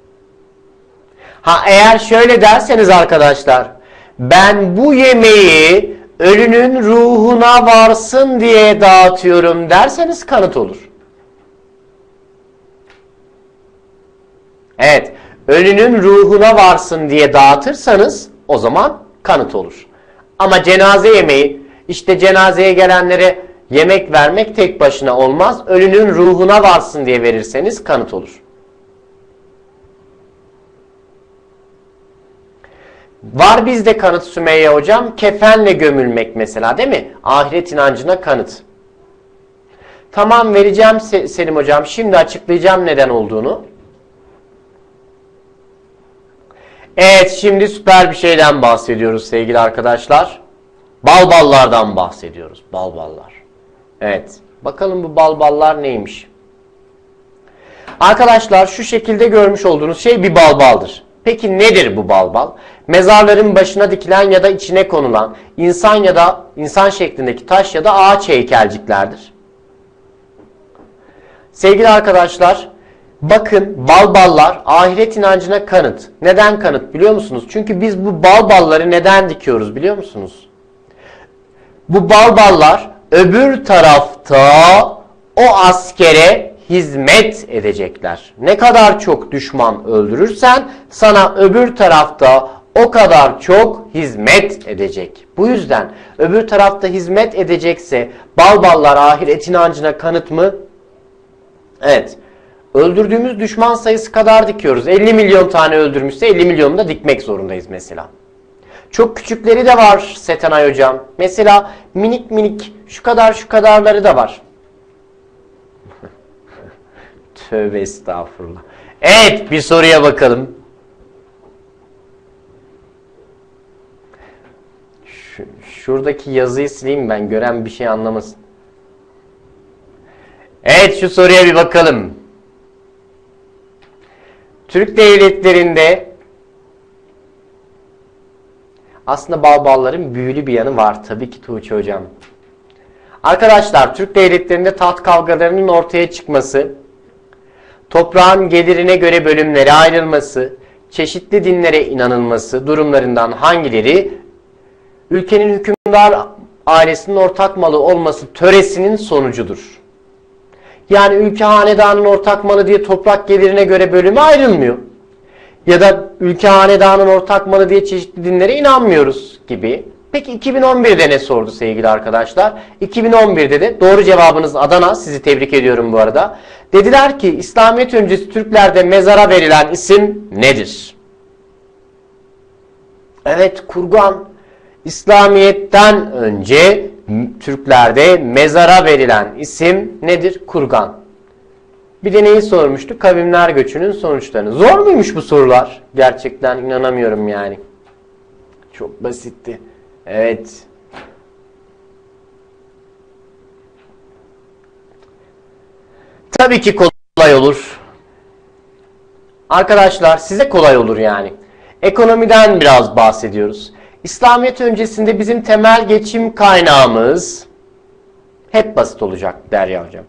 Ha eğer şöyle derseniz arkadaşlar, ben bu yemeği ölünün ruhuna varsın diye dağıtıyorum derseniz kanıt olur. Evet, ölünün ruhuna varsın diye dağıtırsanız o zaman kanıt olur. Ama cenaze yemeği, işte cenazeye gelenlere yemek vermek tek başına olmaz. Ölünün ruhuna varsın diye verirseniz kanıt olur. Var bizde kanıt Sümeyye hocam. Kefenle gömülmek mesela, değil mi? Ahiret inancına kanıt. Tamam, vereceğim Selim hocam. Şimdi açıklayacağım neden olduğunu. Evet, şimdi süper bir şeyden bahsediyoruz sevgili arkadaşlar. Balballardan bahsediyoruz. Balballar. Evet. Bakalım bu balballar neymiş? Arkadaşlar şu şekilde görmüş olduğunuz şey bir balbaldır. Peki nedir bu balbal? Mezarların başına dikilen ya da içine konulan insan ya da insan şeklindeki taş ya da ağaç heykelciklerdir. Sevgili arkadaşlar, bakın balballar ahiret inancına kanıt. Neden kanıt biliyor musunuz? Çünkü biz bu balbalları neden dikiyoruz biliyor musunuz? Bu balballar öbür tarafta o askere hizmet edecekler. Ne kadar çok düşman öldürürsen sana öbür tarafta o kadar çok hizmet edecek. Bu yüzden öbür tarafta hizmet edecekse balballar ahiret inancına kanıt mı? Evet. Öldürdüğümüz düşman sayısı kadar dikiyoruz. 50 milyon tane öldürmüşse 50 milyonu da dikmek zorundayız mesela. Çok küçükleri de var Setenay hocam. Mesela minik minik şu kadarları da var. Tövbe estağfurullah. Evet, bir soruya bakalım. Şuradaki yazıyı sileyim ben, gören bir şey anlamasın. Evet, şu soruya bir bakalım. Türk devletlerinde aslında balbalların büyülü bir yanı var tabii ki Tuğçe hocam. Arkadaşlar, Türk devletlerinde taht kavgalarının ortaya çıkması, toprağın gelirine göre bölümlere ayrılması, çeşitli dinlere inanılması durumlarından hangileri ülkenin hükümdar ailesinin ortak malı olması töresinin sonucudur? Yani ülke hanedanın ortak malı diye toprak gelirine göre bölüme ayrılmıyor. Ya da ülke hanedanın ortak malı diye çeşitli dinlere inanmıyoruz gibi. Peki 2011'de ne sordu sevgili arkadaşlar? 2011'de de doğru cevabınız Adana. Sizi tebrik ediyorum bu arada. Dediler ki İslamiyet öncesi Türklerde mezara verilen isim nedir? Evet, kurgan. İslamiyet'ten önce Türklerde mezara verilen isim nedir? Kurgan. Bir de neyi sormuştuk? Kavimler göçünün sonuçlarını. Zor muymuş bu sorular? Gerçekten inanamıyorum yani. Çok basitti. Evet. Tabii ki kolay olur. Arkadaşlar size kolay olur yani. Ekonomiden biraz bahsediyoruz. İslamiyet öncesinde bizim temel geçim kaynağımız hep basit olacak Derya hocam.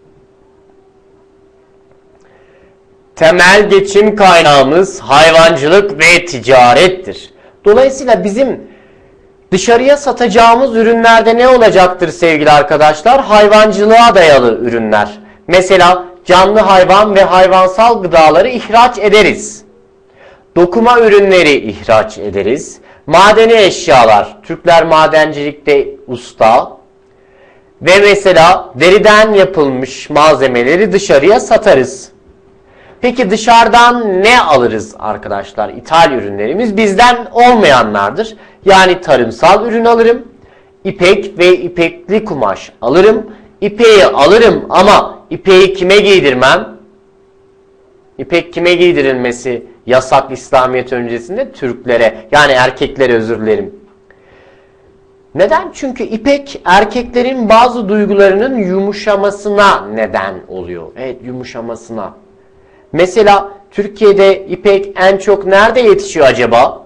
Temel geçim kaynağımız hayvancılık ve ticarettir. Dolayısıyla bizim dışarıya satacağımız ürünlerde ne olacaktır sevgili arkadaşlar? Hayvancılığa dayalı ürünler. Mesela canlı hayvan ve hayvansal gıdaları ihraç ederiz. Dokuma ürünleri ihraç ederiz. Madeni eşyalar, Türkler madencilikte usta. Ve mesela deriden yapılmış malzemeleri dışarıya satarız. Peki dışarıdan ne alırız arkadaşlar? İthal ürünlerimiz bizden olmayanlardır. Yani tarımsal ürün alırım. İpek ve ipekli kumaş alırım. İpeği alırım ama ipeği kime giydirmem? İpek kime giydirilmesi yasak İslamiyet öncesinde? Türklere, yani erkeklere, özür dilerim. Neden? Çünkü ipek erkeklerin bazı duygularının yumuşamasına neden oluyor. Evet, yumuşamasına. Mesela Türkiye'de ipek en çok nerede yetişiyor acaba?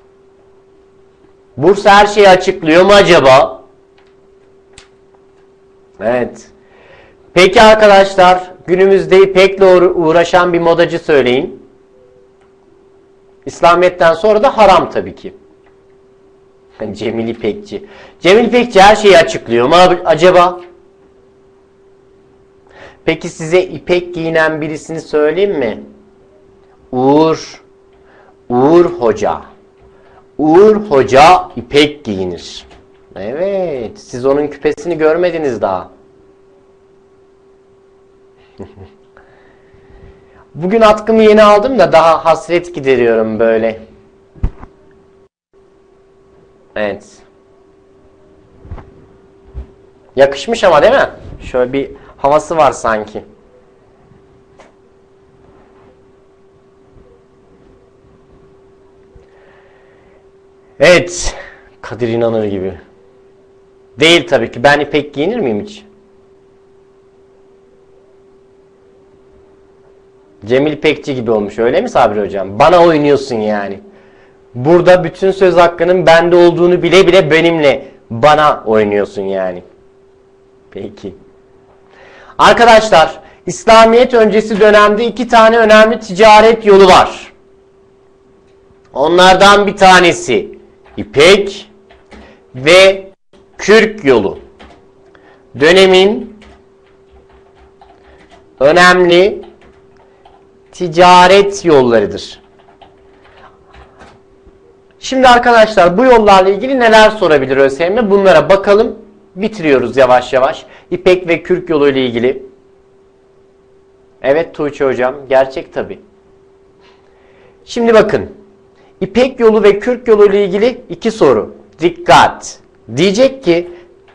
Bursa her şeyi açıklıyor mu acaba? Evet. Peki arkadaşlar, günümüzde ipekle uğraşan bir modacı söyleyin. İslamiyet'ten sonra da haram tabii ki. Cemil İpekçi. Cemil İpekçi her şeyi açıklıyor mu acaba? Peki size ipek giyinen birisini söyleyeyim mi? Uğur Hoca. Uğur Hoca ipek giyinir. Evet, siz onun küpesini görmediniz daha. Bugün atkımı yeni aldım da daha hasret gideriyorum böyle. Evet. Yakışmış ama değil mi? Şöyle bir havası var sanki. Evet. Kadir İnanır gibi. Değil tabii ki. Ben ipek giyinir miyim hiç? Cemil İpekçi gibi olmuş öyle mi Sabri Hocam? Bana oynuyorsun yani. Burada bütün söz hakkının bende olduğunu bile bile benimle bana oynuyorsun yani. Peki. Arkadaşlar, İslamiyet öncesi dönemde 2 tane önemli ticaret yolu var. Onlardan bir tanesi İpek ve Kürk yolu. Dönemin önemli ticaret yollarıdır. Şimdi arkadaşlar bu yollarla ilgili neler sorabilir ÖSYM? Bunlara bakalım. Bitiriyoruz yavaş yavaş. İpek ve Kürk yolu ile ilgili. Evet Tuğçe hocam, gerçek tabii. Şimdi bakın. İpek yolu ve Kürk yolu ile ilgili 2 soru. Dikkat. Diyecek ki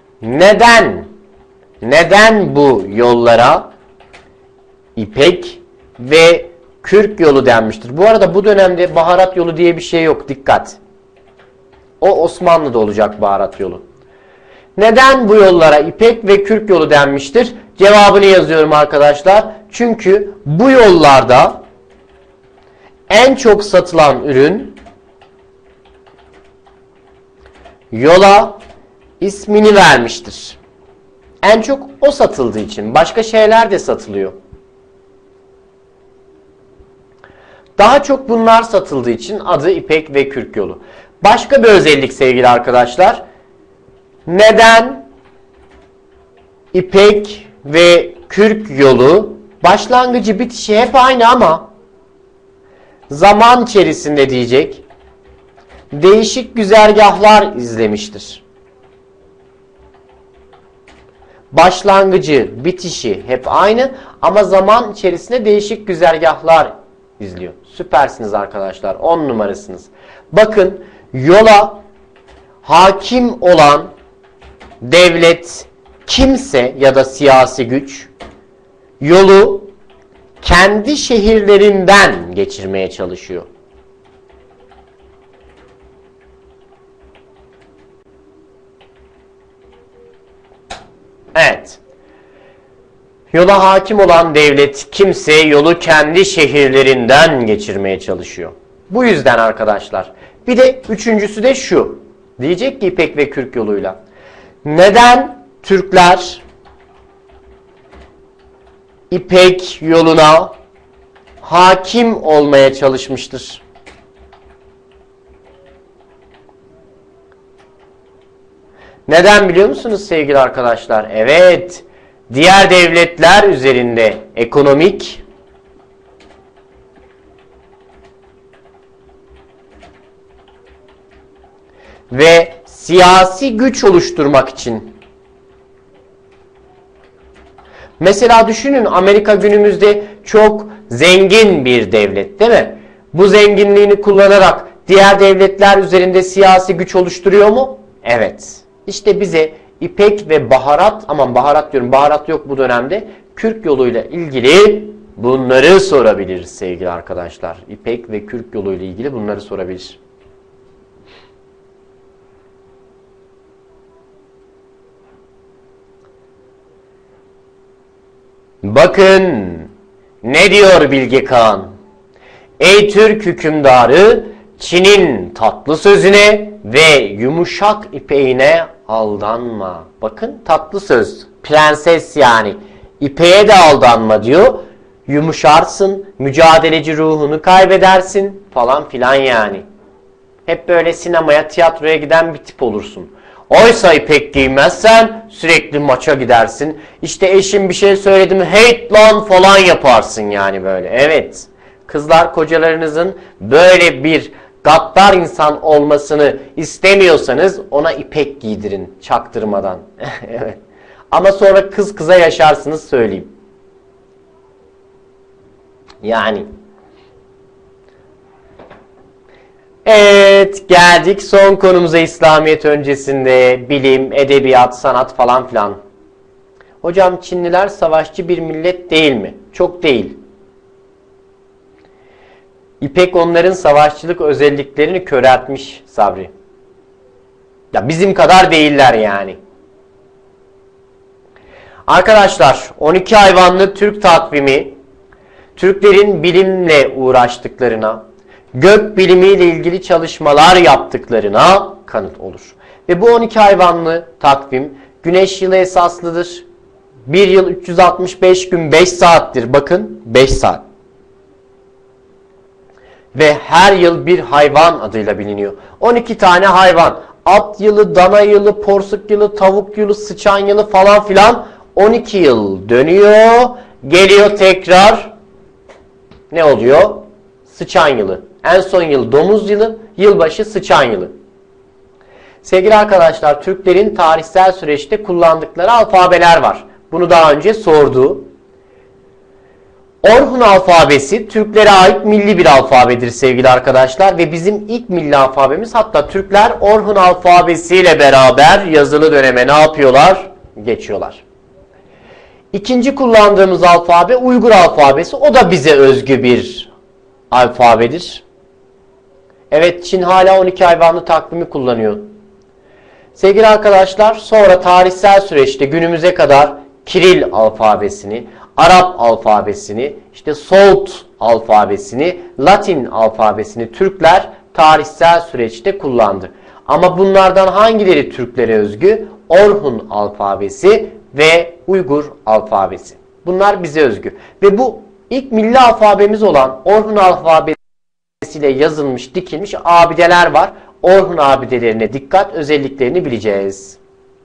neden bu yollara İpek ve Kürk yolu denmiştir? Bu arada bu dönemde baharat yolu diye bir şey yok. Dikkat. O Osmanlı'da olacak baharat yolu. Neden bu yollara İpek ve Kürk yolu denmiştir? Cevabını yazıyorum arkadaşlar. Çünkü bu yollarda en çok satılan ürün yola ismini vermiştir. En çok o satıldığı için. Başka şeyler de satılıyor. Daha çok bunlar satıldığı için adı İpek ve Kürk yolu. Başka bir özellik sevgili arkadaşlar. Neden İpek ve Kürk yolu başlangıcı bitişi hep aynı ama zaman içerisinde diyecek değişik güzergahlar izlemiştir. Başlangıcı bitişi hep aynı ama zaman içerisinde değişik güzergahlar izliyor. Süpersiniz arkadaşlar. 10 numarasınız. Bakın yola hakim olan devlet kimse ya da siyasi güç yolu kendi şehirlerinden geçirmeye çalışıyor. Evet. Yola hakim olan devlet kimse yolu kendi şehirlerinden geçirmeye çalışıyor. Bu yüzden arkadaşlar. Bir de üçüncüsü de şu. Diyecek ki İpek ve Kürk yoluyla. Neden Türkler İpek yoluna hakim olmaya çalışmıştır? Neden biliyor musunuz sevgili arkadaşlar? Evet, diğer devletler üzerinde ekonomik ve siyasi güç oluşturmak için. Mesela düşünün, Amerika günümüzde çok zengin bir devlet, değil mi? Bu zenginliğini kullanarak diğer devletler üzerinde siyasi güç oluşturuyor mu? Evet. İşte bize İpek ve baharat, aman baharat diyorum, baharat yok bu dönemde, Kürk yoluyla ilgili bunları sorabilir sevgili arkadaşlar. İpek ve Kürk yoluyla ilgili bunları sorabilir. Bakın ne diyor Bilge Kağan? Ey Türk hükümdarı, Çin'in tatlı sözüne ve yumuşak ipeğine aldanma. Bakın tatlı söz, prenses yani. İpeğe de aldanma diyor. Yumuşarsın, mücadeleci ruhunu kaybedersin falan filan yani. Hep böyle sinemaya, tiyatroya giden bir tip olursun. Oysa ipek giymezsen sürekli maça gidersin. İşte eşim bir şey söyledi mi hate lan falan yaparsın yani böyle. Evet. Kızlar, kocalarınızın böyle bir gaddar insan olmasını istemiyorsanız ona ipek giydirin çaktırmadan. Evet. Ama sonra kız kıza yaşarsınız söyleyeyim. Yani. Evet, geldik son konumuza, İslamiyet öncesinde bilim, edebiyat, sanat falan filan. Hocam Çinliler savaşçı bir millet değil mi? Çok değil. İpek onların savaşçılık özelliklerini köreltmiş Sabri. Ya bizim kadar değiller yani. Arkadaşlar 12 hayvanlı Türk takvimi Türklerin bilimle uğraştıklarına, gök bilimiyle ilgili çalışmalar yaptıklarına kanıt olur. Ve bu 12 hayvanlı takvim güneş yılı esaslıdır. Bir yıl 365 gün 5 saattir. Bakın 5 saat. Ve her yıl bir hayvan adıyla biliniyor. 12 tane hayvan. At yılı, dana yılı, porsuk yılı, tavuk yılı, sıçan yılı falan filan 12 yıl dönüyor. Geliyor tekrar. Ne oluyor? Sıçan yılı. En son yıl domuz yılı, yılbaşı sıçan yılı. Sevgili arkadaşlar, Türklerin tarihsel süreçte kullandıkları alfabeler var. Bunu daha önce sordu. Orhun alfabesi Türklere ait milli bir alfabedir sevgili arkadaşlar. Ve bizim ilk milli alfabemiz, hatta Türkler Orhun alfabesiyle beraber yazılı döneme ne yapıyorlar? Geçiyorlar. İkinci kullandığımız alfabe Uygur alfabesi. O da bize özgü bir alfabedir. Evet, Çin hala 12 hayvanlı takvimi kullanıyor. Sevgili arkadaşlar, sonra tarihsel süreçte günümüze kadar Kiril alfabesini, Arap alfabesini, işte Soğut alfabesini, Latin alfabesini Türkler tarihsel süreçte kullandı. Ama bunlardan hangileri Türklere özgü? Orhun alfabesi ve Uygur alfabesi. Bunlar bize özgü. Ve bu ilk milli alfabemiz olan Orhun alfabesiyle yazılmış, dikilmiş abideler var. Orhun abidelerine dikkat, özelliklerini bileceğiz.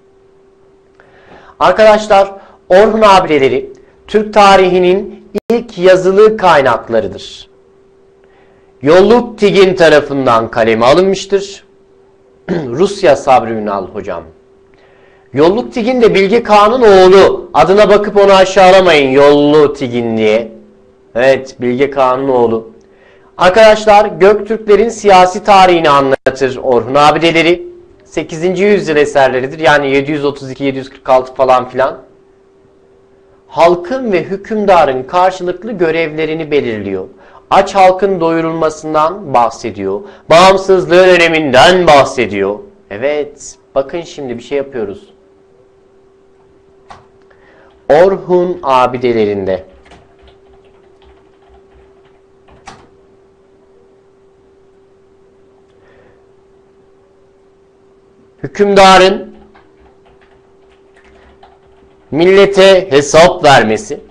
Arkadaşlar, Orhun abideleri Türk tarihinin ilk yazılı kaynaklarıdır. Yolluk Tigin tarafından kaleme alınmıştır. Rusya Sabri Ünal hocam. Yolluk Tigin de Bilge Kağan'ın oğlu. Adına bakıp onu aşağılamayın, Yollu Tigin diye. Evet, Bilge Kağan'ın oğlu. Arkadaşlar, Göktürklerin siyasi tarihini anlatır Orhun abideleri. 8. yüzyıl eserleridir. Yani 732-746 falan filan. Halkın ve hükümdarın karşılıklı görevlerini belirliyor. Aç halkın doyurulmasından bahsediyor. Bağımsızlığın öneminden bahsediyor. Evet, bakın şimdi bir şey yapıyoruz. Orhun abidelerinde hükümdarın millete hesap vermesi,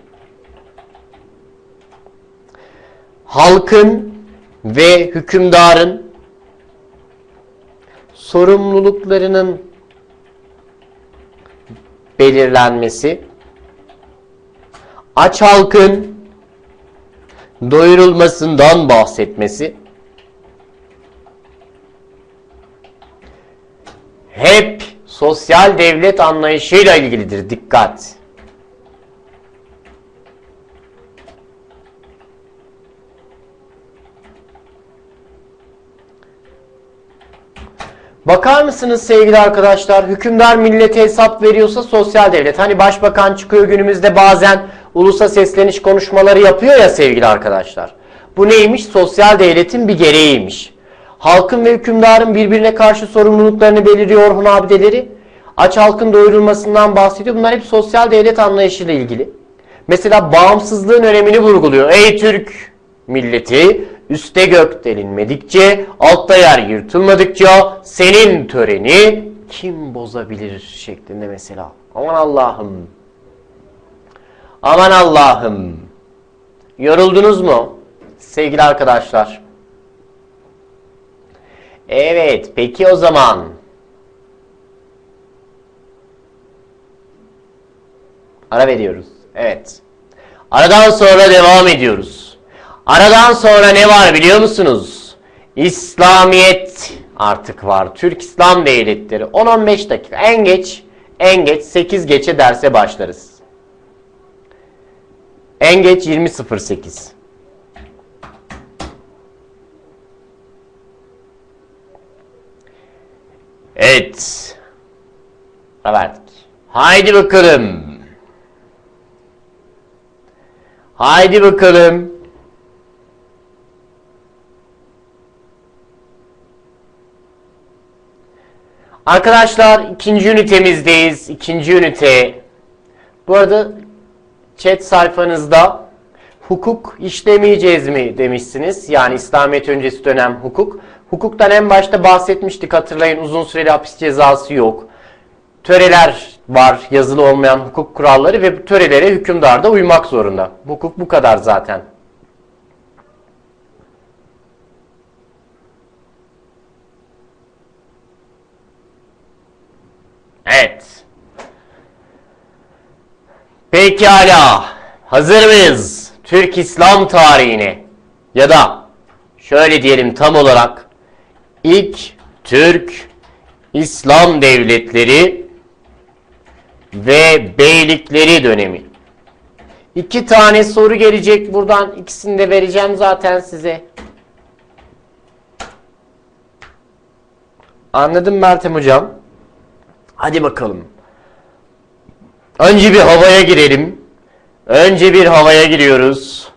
halkın ve hükümdarın sorumluluklarının belirlenmesi, aç halkın doyurulmasından bahsetmesi, hep sosyal devlet anlayışıyla ilgilidir. Dikkat! Bakar mısınız sevgili arkadaşlar? Hükümdar millete hesap veriyorsa sosyal devlet. Hani başbakan çıkıyor günümüzde bazen ulusa sesleniş konuşmaları yapıyor ya sevgili arkadaşlar. Bu neymiş? Sosyal devletin bir gereğiymiş. Halkın ve hükümdarın birbirine karşı sorumluluklarını belirliyor Orhun abideleri. Aç halkın doyurulmasından bahsediyor. Bunlar hep sosyal devlet anlayışıyla ilgili. Mesela bağımsızlığın önemini vurguluyor. Ey Türk milleti, üste gök delinmedikçe, altta yer yırtılmadıkça senin töreni kim bozabilir şeklinde mesela. Aman Allah'ım. Aman Allah'ım. Yoruldunuz mu sevgili arkadaşlar? Evet, peki o zaman. Ara veriyoruz. Evet. Aradan sonra devam ediyoruz. Aradan sonra ne var biliyor musunuz? İslamiyet artık var. Türk İslam devletleri. 10-15 dakika. En geç 8 geçe derse başlarız. En geç 20.08. Evet. Ara verdik. Haydi bakalım. Haydi bakalım. Arkadaşlar ikinci ünitemizdeyiz. İkinci ünite Bu arada chat sayfanızda hukuk işlemeyeceğiz mi demişsiniz. Yani İslamiyet öncesi dönem hukuk. Hukuktan en başta bahsetmiştik, hatırlayın, uzun süreli hapis cezası yok. Töreler var, yazılı olmayan hukuk kuralları ve bu törelere hükümdar da uymak zorunda. Hukuk bu kadar zaten. Evet. Pekala. Hazır mıyız? Türk İslam tarihine ya da şöyle diyelim tam olarak ilk Türk İslam devletleri ve beylikleri dönemi. 2 tane soru gelecek buradan. İkisini de vereceğim zaten size. Anladım Meltem hocam. Hadi bakalım. Önce bir havaya girelim. Önce bir havaya giriyoruz.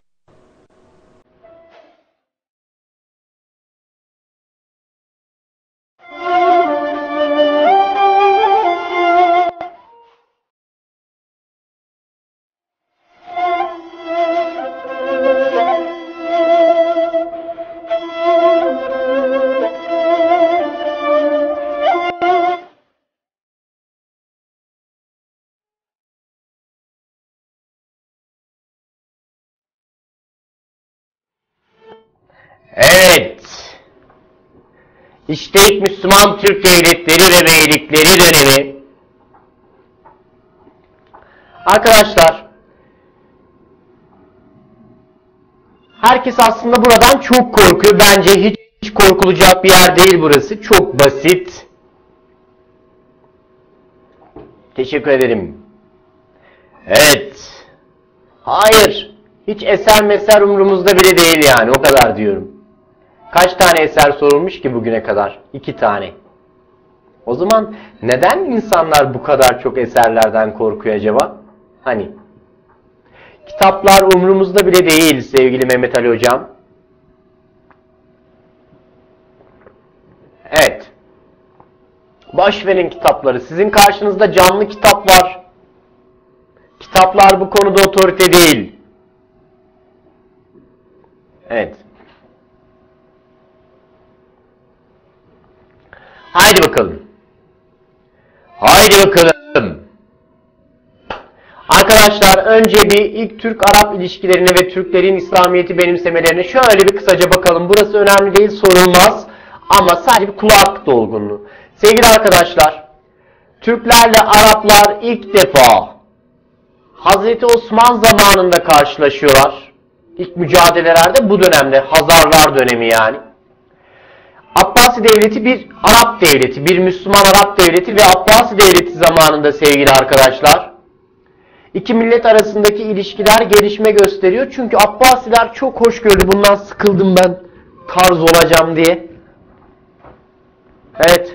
Evet. İşte ilk Müslüman Türk devletleri ve beylikleri dönemi. Arkadaşlar, herkes aslında buradan çok korkuyor. Bence hiç korkulacak bir yer değil burası. Çok basit. Teşekkür ederim. Evet. Hayır. Hiç eser meser umurumuzda bile değil yani. O kadar diyorum. Kaç tane eser sorulmuş ki bugüne kadar? 2 tane. O zaman neden insanlar bu kadar çok eserlerden korkuyor acaba? Hani? Kitaplar umurumuzda bile değil sevgili Mehmet Ali hocam. Evet. Boş verin kitapları. Sizin karşınızda canlı kitap var. Kitaplar bu konuda otorite değil. Evet. Haydi bakalım. Haydi bakalım. Arkadaşlar önce bir ilk Türk-Arap ilişkilerine ve Türklerin İslamiyet'i benimsemelerine şöyle bir kısaca bakalım. Burası önemli değil, sorulmaz. Ama sadece bir kulak dolgunluğu. Sevgili arkadaşlar, Türklerle Araplar ilk defa Hazreti Osman zamanında karşılaşıyorlar. İlk mücadelelerde bu dönemde, Hazarlar dönemi yani. Abbasi devleti bir Arap devleti, bir Müslüman Arap devleti ve Abbasi devleti zamanında sevgili arkadaşlar, İki millet arasındaki ilişkiler gelişme gösteriyor. Çünkü Abbasiler çok hoşgörülü, bundan sıkıldım ben tarz olacağım diye. Evet.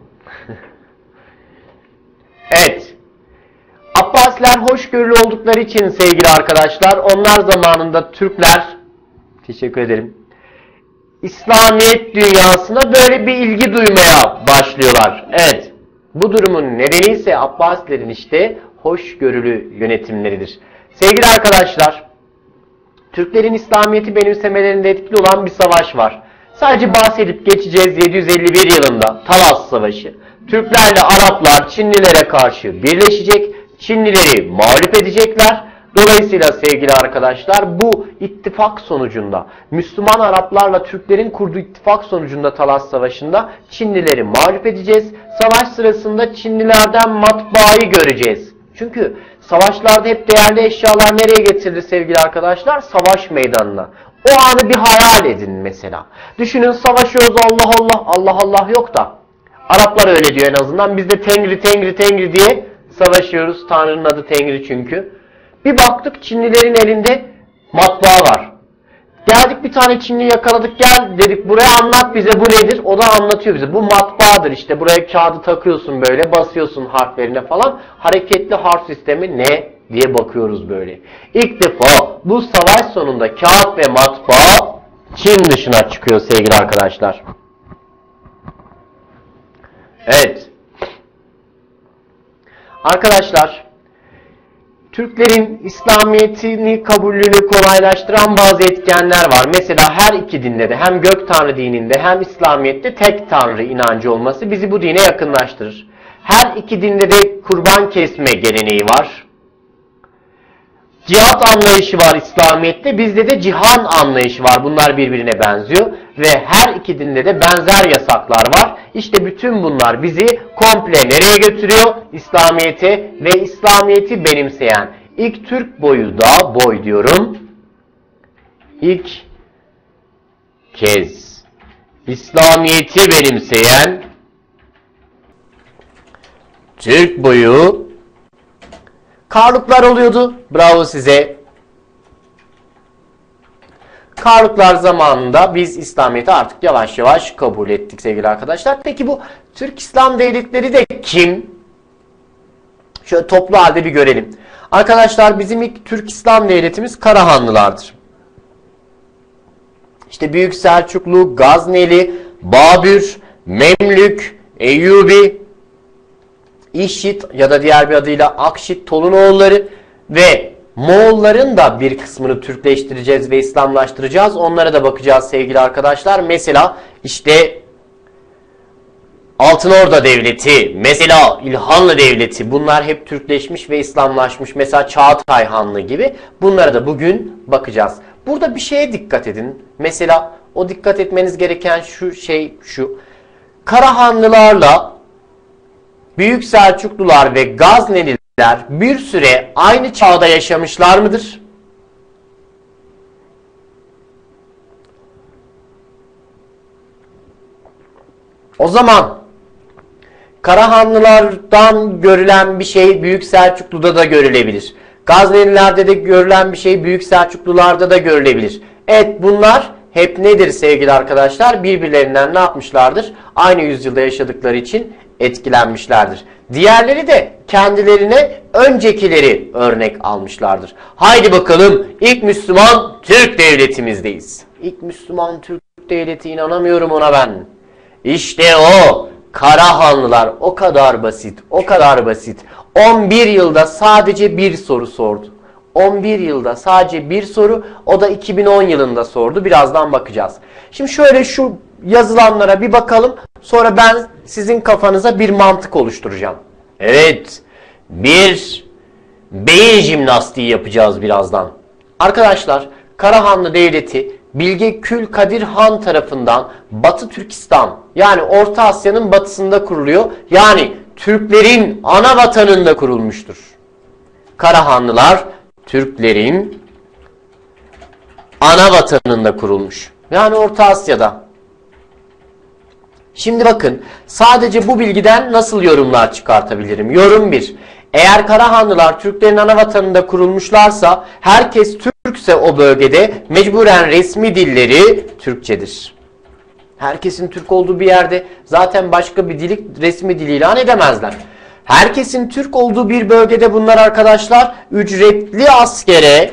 Evet. Abbasiler hoşgörülü oldukları için sevgili arkadaşlar, onlar zamanında Türkler, teşekkür ederim, İslamiyet dünyasına böyle bir ilgi duymaya başlıyorlar. Evet. Bu durumun nedeni ise Abbasilerin işte hoşgörülü yönetimleridir. Sevgili arkadaşlar, Türklerin İslamiyet'i benimsemelerinde etkili olan bir savaş var. Sadece bahsedip geçeceğiz. 751 yılında Talas Savaşı. Türklerle Araplar Çinlilere karşı birleşecek, Çinlileri mağlup edecekler. Dolayısıyla sevgili arkadaşlar, bu ittifak sonucunda, Müslüman Araplarla Türklerin kurduğu ittifak sonucunda Talas Savaşı'nda Çinlileri mağlup edeceğiz. Savaş sırasında Çinlilerden matbaayı göreceğiz. Çünkü savaşlarda hep değerli eşyalar nereye getirildi sevgili arkadaşlar? Savaş meydanına. O anı bir hayal edin mesela. Düşünün, savaşıyoruz, Allah Allah, Allah Allah yok da. Araplar öyle diyor en azından. Biz de Tengri, Tengri, Tengri diye savaşıyoruz. Tanrı'nın adı Tengri çünkü. Bir baktık Çinlilerin elinde matbaa var. Geldik bir tane Çinli yakaladık, gel dedik buraya, anlat bize bu nedir? O da anlatıyor bize. Bu matbaadır işte, buraya kağıdı takıyorsun böyle, basıyorsun harflerine falan. Hareketli harf sistemi ne diye bakıyoruz böyle. İlk defa bu savaş sonunda kağıt ve matbaa Çin dışına çıkıyor sevgili arkadaşlar. Evet. Arkadaşlar, Türklerin İslamiyet'ini kabulünü kolaylaştıran bazı etkenler var. Mesela her iki dinde de hem Gök Tanrı dininde hem İslamiyet'te tek Tanrı inancı olması bizi bu dine yakınlaştırır. Her iki dinde de kurban kesme geleneği var. Cihat anlayışı var İslamiyet'te, bizde de cihan anlayışı var. Bunlar birbirine benziyor ve her iki dinde de benzer yasaklar var. İşte bütün bunlar bizi komple nereye götürüyor? İslamiyet'e ve İslamiyet'i benimseyen ilk Türk boyu da boy diyorum. İlk kez İslamiyet'i benimseyen Türk boyu Karluklar oluyordu. Bravo size. Karluklar zamanında biz İslamiyet'i artık yavaş yavaş kabul ettik sevgili arkadaşlar. Peki bu Türk İslam devletleri de kim? Şöyle toplu halde bir görelim. Arkadaşlar bizim ilk Türk İslam devletimiz Karahanlılardır. İşte Büyük Selçuklu, Gazneli, Babür, Memlük, Eyyubi, İşit ya da diğer bir adıyla Akşit Tolunoğulları ve Moğolların da bir kısmını Türkleştireceğiz ve İslamlaştıracağız. Onlara da bakacağız sevgili arkadaşlar. Mesela işte Altınorda Devleti, mesela İlhanlı Devleti, bunlar hep Türkleşmiş ve İslamlaşmış. Mesela Çağatay Hanlığı gibi. Bunlara da bugün bakacağız. Burada bir şeye dikkat edin. Mesela o dikkat etmeniz gereken şu. Karahanlılarla Büyük Selçuklular ve Gazneliler bir süre aynı çağda yaşamışlar mıdır? O zaman Karahanlılardan görülen bir şey Büyük Selçuklu'da da görülebilir. Gaznelilerde de görülen bir şey Büyük Selçuklularda da görülebilir. Evet, bunlar hep nedir sevgili arkadaşlar? Birbirlerinden ne yapmışlardır? Aynı yüzyılda yaşadıkları için etkilenmişlerdir. Diğerleri de kendilerine öncekileri örnek almışlardır. Haydi bakalım, ilk Müslüman Türk devletimizdeyiz. İlk Müslüman Türk devleti, inanamıyorum ona ben. İşte o Karahanlılar, o kadar basit, o kadar basit. 11 yılda sadece bir soru sordu. 11 yılda sadece bir soru, o da 2010 yılında sordu. Birazdan bakacağız. Şimdi şöyle şu yazılanlara bir bakalım. Sonra ben sizin kafanıza bir mantık oluşturacağım. Evet, bir beyin jimnastiği yapacağız birazdan. Arkadaşlar, Karahanlı Devleti Bilge Kül Kadir Han tarafından Batı Türkistan, yani Orta Asya'nın batısında kuruluyor. Yani Türklerin ana vatanında kurulmuştur. Karahanlılar Türklerin ana vatanında kurulmuş. Yani Orta Asya'da. Şimdi bakın, sadece bu bilgiden nasıl yorumlar çıkartabilirim? Yorum 1. Eğer Karahanlılar Türklerin ana vatanında kurulmuşlarsa, herkes Türkse o bölgede mecburen resmi dilleri Türkçedir. Herkesin Türk olduğu bir yerde zaten başka bir dili resmi dil ilan edemezler. Herkesin Türk olduğu bir bölgede bunlar arkadaşlar ücretli askere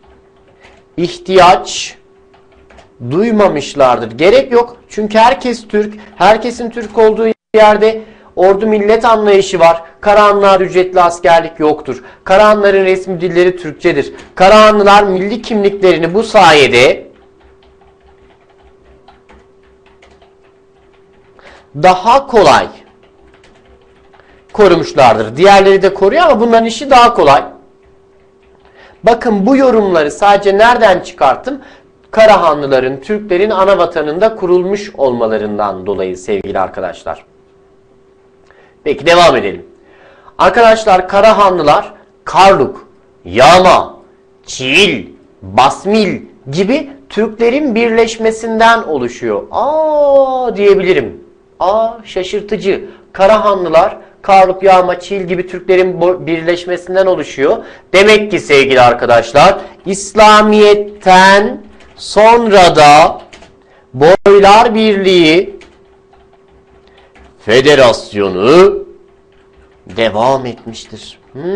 ihtiyaç duymamışlardır. Gerek yok. Çünkü herkes Türk. Herkesin Türk olduğu yerde ordu millet anlayışı var. Karahanlılar ücretli askerlik yoktur. Karahanlıların resmi dilleri Türkçedir. Karahanlılar milli kimliklerini bu sayede daha kolay korumuşlardır. Diğerleri de koruyor ama bunların işi daha kolay. Bakın, bu yorumları sadece nereden çıkarttım? Karahanlıların Türklerin ana vatanında kurulmuş olmalarından dolayı sevgili arkadaşlar. Peki devam edelim. Arkadaşlar, Karahanlılar Karluk, Yağma, Çiğil, Basmil gibi Türklerin birleşmesinden oluşuyor. Diyebilirim. Şaşırtıcı. Karahanlılar Karluk, Yağma, Çiğil gibi Türklerin birleşmesinden oluşuyor. Demek ki sevgili arkadaşlar, İslamiyet'ten sonra da Boylar Birliği Federasyonu devam etmiştir.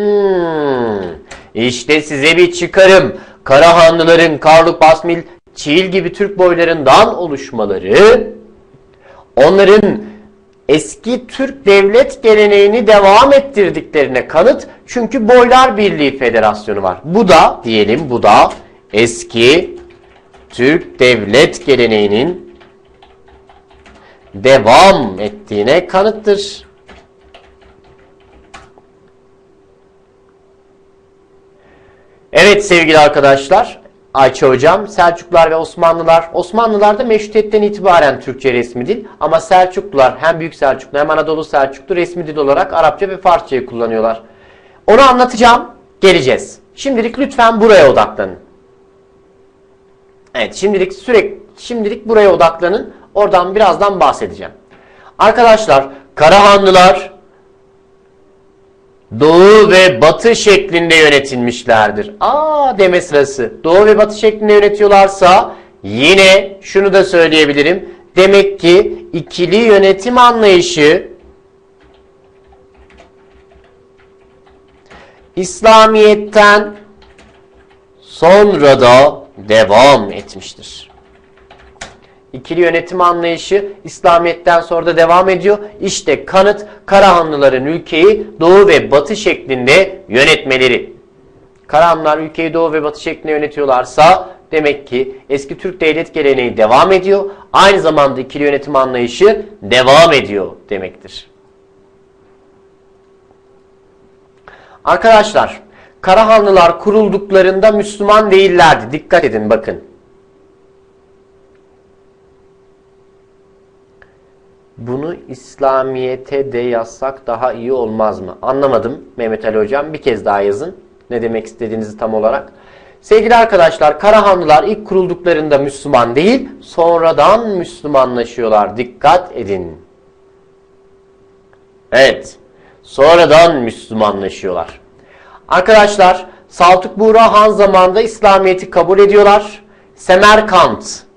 İşte size bir çıkarım. Karahanlıların Karluk, Basmil, Çiğil gibi Türk boylarından oluşmaları, onların eski Türk devlet geleneğini devam ettirdiklerine kanıt. Çünkü Boylar Birliği Federasyonu var. Bu da diyelim, bu da eski Türk devlet geleneğinin devam ettiğine kanıttır. Evet sevgili arkadaşlar, Ayça Hocam, Selçuklular ve Osmanlılar. Osmanlılar da meşrutiyetten itibaren Türkçe resmi dil ama Selçuklular hem Büyük Selçuklu hem Anadolu Selçuklu resmi dil olarak Arapça ve Farsçayı kullanıyorlar. Onu anlatacağım, geleceğiz. Şimdilik lütfen buraya odaklanın. Evet, şimdilik buraya odaklanın. Oradan birazdan bahsedeceğim. Arkadaşlar, Karahanlılar Doğu ve Batı şeklinde yönetilmişlerdir. Deme sırası. Doğu ve Batı şeklinde yönetiyorlarsa yine şunu da söyleyebilirim. Demek ki ikili yönetim anlayışı İslamiyet'ten sonra da devam etmiştir. İkili yönetim anlayışı İslamiyet'ten sonra da devam ediyor. İşte kanıt Karahanlıların ülkeyi Doğu ve Batı şeklinde yönetmeleri. Karahanlılar ülkeyi Doğu ve Batı şeklinde yönetiyorlarsa demek ki eski Türk devlet geleneği devam ediyor. Aynı zamanda ikili yönetim anlayışı devam ediyor demektir. Arkadaşlar, Karahanlılar kurulduklarında Müslüman değillerdi. Dikkat edin bakın. Bunu İslamiyet'e de yazsak daha iyi olmaz mı? Anlamadım Mehmet Ali Hocam. Bir kez daha yazın. Ne demek istediğinizi tam olarak. Sevgili arkadaşlar, Karahanlılar ilk kurulduklarında Müslüman değil, sonradan Müslümanlaşıyorlar. Dikkat edin. Evet, sonradan Müslümanlaşıyorlar. Arkadaşlar, Saltuk Buğra Han zamanında İslamiyet'i kabul ediyorlar. Semerkant.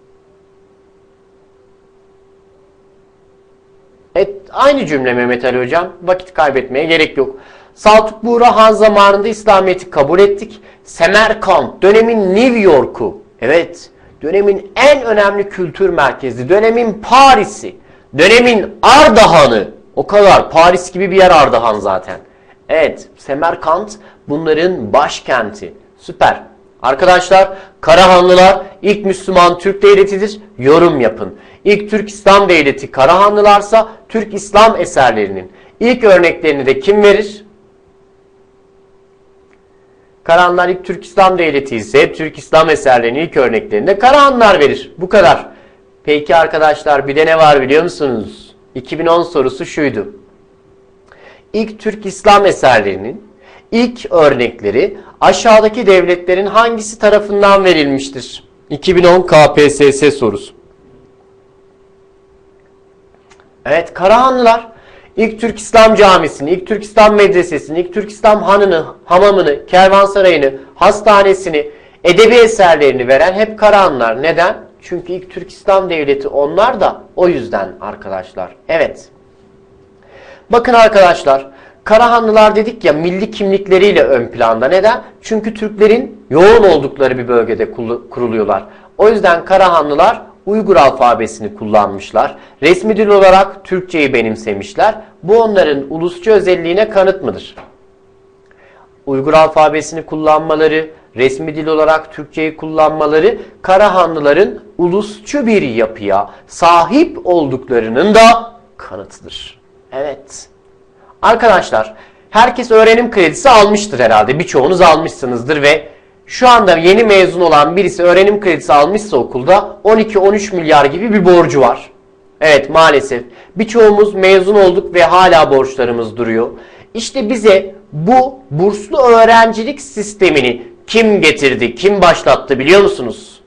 Aynı cümle Mehmet Ali Hocam. Vakit kaybetmeye gerek yok. Saltuk Buğra Han zamanında İslamiyet'i kabul ettik. Semerkant, dönemin New York'u. Evet, dönemin en önemli kültür merkezi. Dönemin Paris'i. Dönemin Ardahan'ı. O kadar. Paris gibi bir yer Ardahan zaten. Evet, Semerkant bunların başkenti. Süper. Arkadaşlar, Karahanlılar ilk Müslüman Türk devletidir. Yorum yapın. İlk Türk İslam devleti Karahanlılarsa Türk İslam eserlerinin ilk örneklerini de kim verir? Karahanlılar ilk Türk İslam devleti ise Türk İslam eserlerinin ilk örneklerini de Karahanlılar verir. Bu kadar. Peki arkadaşlar, bir de ne var biliyor musunuz? 2010 sorusu şuydu. İlk Türk İslam eserlerinin ilk örnekleri aşağıdaki devletlerin hangisi tarafından verilmiştir? 2010 KPSS sorusu. Evet, Karahanlılar ilk Türk İslam Camisi'ni, ilk Türk İslam Medresesi'ni, ilk Türk İslam Hanı'nı, hamamını, kervansarayını, hastanesini, edebi eserlerini veren hep Karahanlılar. Neden? Çünkü ilk Türk İslam Devleti onlar da o yüzden arkadaşlar. Evet. Bakın arkadaşlar, Karahanlılar dedik ya milli kimlikleriyle ön planda. Neden? Çünkü Türklerin yoğun oldukları bir bölgede kuruluyorlar. O yüzden Karahanlılar Uygur alfabesini kullanmışlar. Resmi dil olarak Türkçeyi benimsemişler. Bu onların ulusçu özelliğine kanıt mıdır? Uygur alfabesini kullanmaları, resmi dil olarak Türkçeyi kullanmaları Karahanlıların ulusçu bir yapıya sahip olduklarının da kanıtıdır. Evet. Arkadaşlar, herkes öğrenim kredisi almıştır herhalde. Birçoğunuz almışsınızdır ve şu anda yeni mezun olan birisi öğrenim kredisi almışsa okulda 12-13 milyar gibi bir borcu var. Evet, maalesef. Birçoğumuz mezun olduk ve hala borçlarımız duruyor. İşte bize bu burslu öğrencilik sistemini kim getirdi, kim başlattı biliyor musunuz?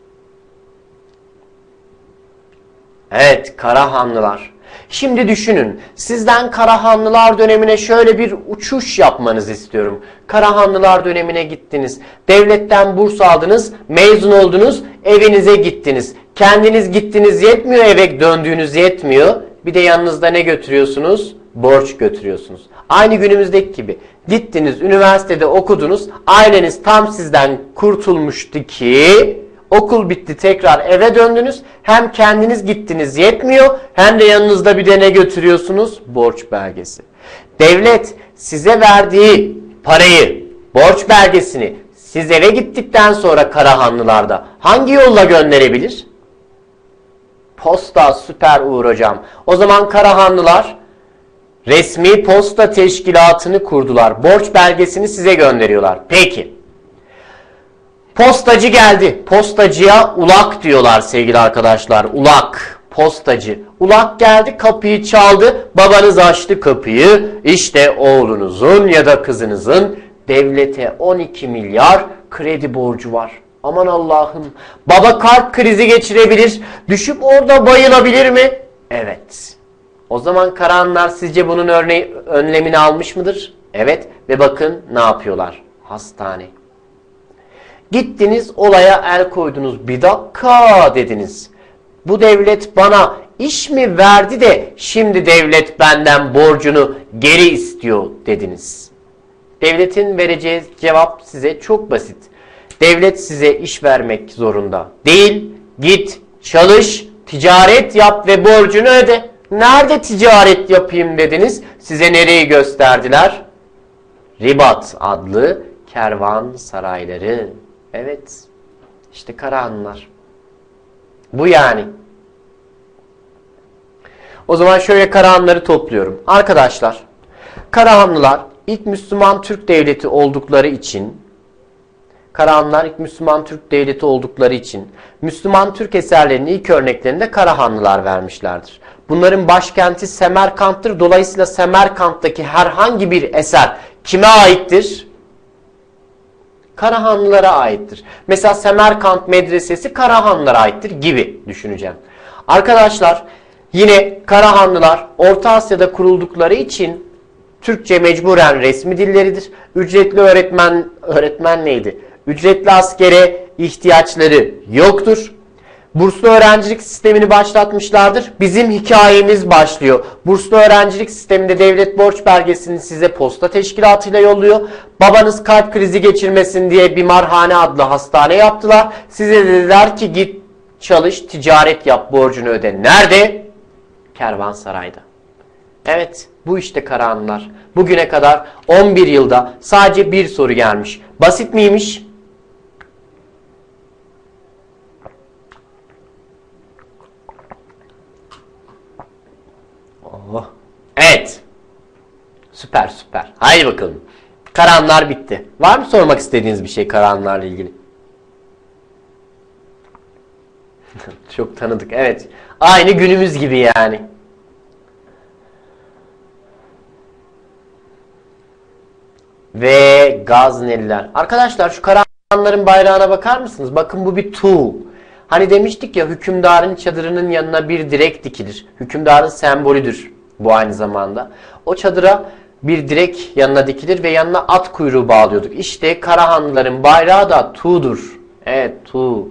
Evet, Karahanlılar. Şimdi düşünün, sizden Karahanlılar dönemine şöyle bir uçuş yapmanızı istiyorum. Karahanlılar dönemine gittiniz, devletten burs aldınız, mezun oldunuz, evinize gittiniz. Kendiniz gittiniz yetmiyor, eve döndüğünüz yetmiyor. Bir de yanınızda ne götürüyorsunuz? Borç götürüyorsunuz. Aynı günümüzdeki gibi. Gittiniz, üniversitede okudunuz, aileniz tam sizden kurtulmuştu ki Okul bitti, tekrar eve döndünüz. Hem kendiniz gittiniz yetmiyor, hem de yanınızda bir de ne götürüyorsunuz? Borç belgesi. Devlet size verdiği parayı, borç belgesini siz eve gittikten sonra Karahanlılarda hangi yolla gönderebilir? Posta. Süper Uğur hocam. O zaman Karahanlılar resmi posta teşkilatını kurdular. Borç belgesini size gönderiyorlar. Peki. Postacı geldi. Postacıya ulak diyorlar sevgili arkadaşlar. Ulak. Postacı. Ulak geldi, kapıyı çaldı. Babanız açtı kapıyı. İşte oğlunuzun ya da kızınızın devlete 12 milyar kredi borcu var. Aman Allah'ım. Baba kalp krizi geçirebilir. Düşüp orada bayılabilir mi? Evet. O zaman Karahanlılar sizce bunun önlemini almış mıdır? Evet. Ve bakın ne yapıyorlar? Hastane. Gittiniz, olaya el koydunuz. Bir dakika dediniz. Bu devlet bana iş mi verdi de şimdi devlet benden borcunu geri istiyor dediniz. Devletin vereceği cevap size çok basit. Devlet size iş vermek zorunda değil. Git, çalış, ticaret yap ve borcunu öde. Nerede ticaret yapayım dediniz. Size nereyi gösterdiler? Ribat adlı kervansarayları. Evet. İşte Karahanlılar. Bu yani. O zaman şöyle Karahanlıları topluyorum. Arkadaşlar, Karahanlılar ilk Müslüman Türk devleti oldukları için Müslüman Türk eserlerinin ilk örneklerini de Karahanlılar vermişlerdir. Bunların başkenti Semerkant'tır. Dolayısıyla Semerkant'taki herhangi bir eser kime aittir? Karahanlılara aittir. Mesela Semerkant Medresesi Karahanlılara aittir gibi düşüneceğim. Arkadaşlar yine Karahanlılar Orta Asya'da kuruldukları için Türkçe mecburen resmi dilleridir. Ücretli öğretmen neydi? Ücretli askere ihtiyaçları yoktur. Burslu öğrencilik sistemini başlatmışlardır. Bizim hikayemiz başlıyor. Burslu öğrencilik sisteminde devlet borç belgesini size posta teşkilatıyla yolluyor. Babanız kalp krizi geçirmesin diye Bimarhane adlı hastane yaptılar. Size dediler ki git çalış, ticaret yap, borcunu öde. Nerede? Kervansaray'da. Evet, bu işte Karahanlılar. Bugüne kadar 11 yılda sadece bir soru gelmiş. Basit miymiş? Oh. Evet. Süper. Haydi bakalım. Karahanlılar bitti. Var mı sormak istediğiniz bir şey Karahanlılarla ilgili? Çok tanıdık. Evet. Aynı günümüz gibi yani. Ve Gazneliler. Arkadaşlar şu Karahanlıların bayrağına bakar mısınız? Bakın bu bir tuğ. Hani demiştik ya, hükümdarın çadırının yanına bir direk dikilir. Hükümdarın sembolüdür bu aynı zamanda. O çadıra bir direk yanına dikilir ve yanına at kuyruğu bağlıyorduk. İşte Karahanlıların bayrağı da tuğdur. Evet, tuğ.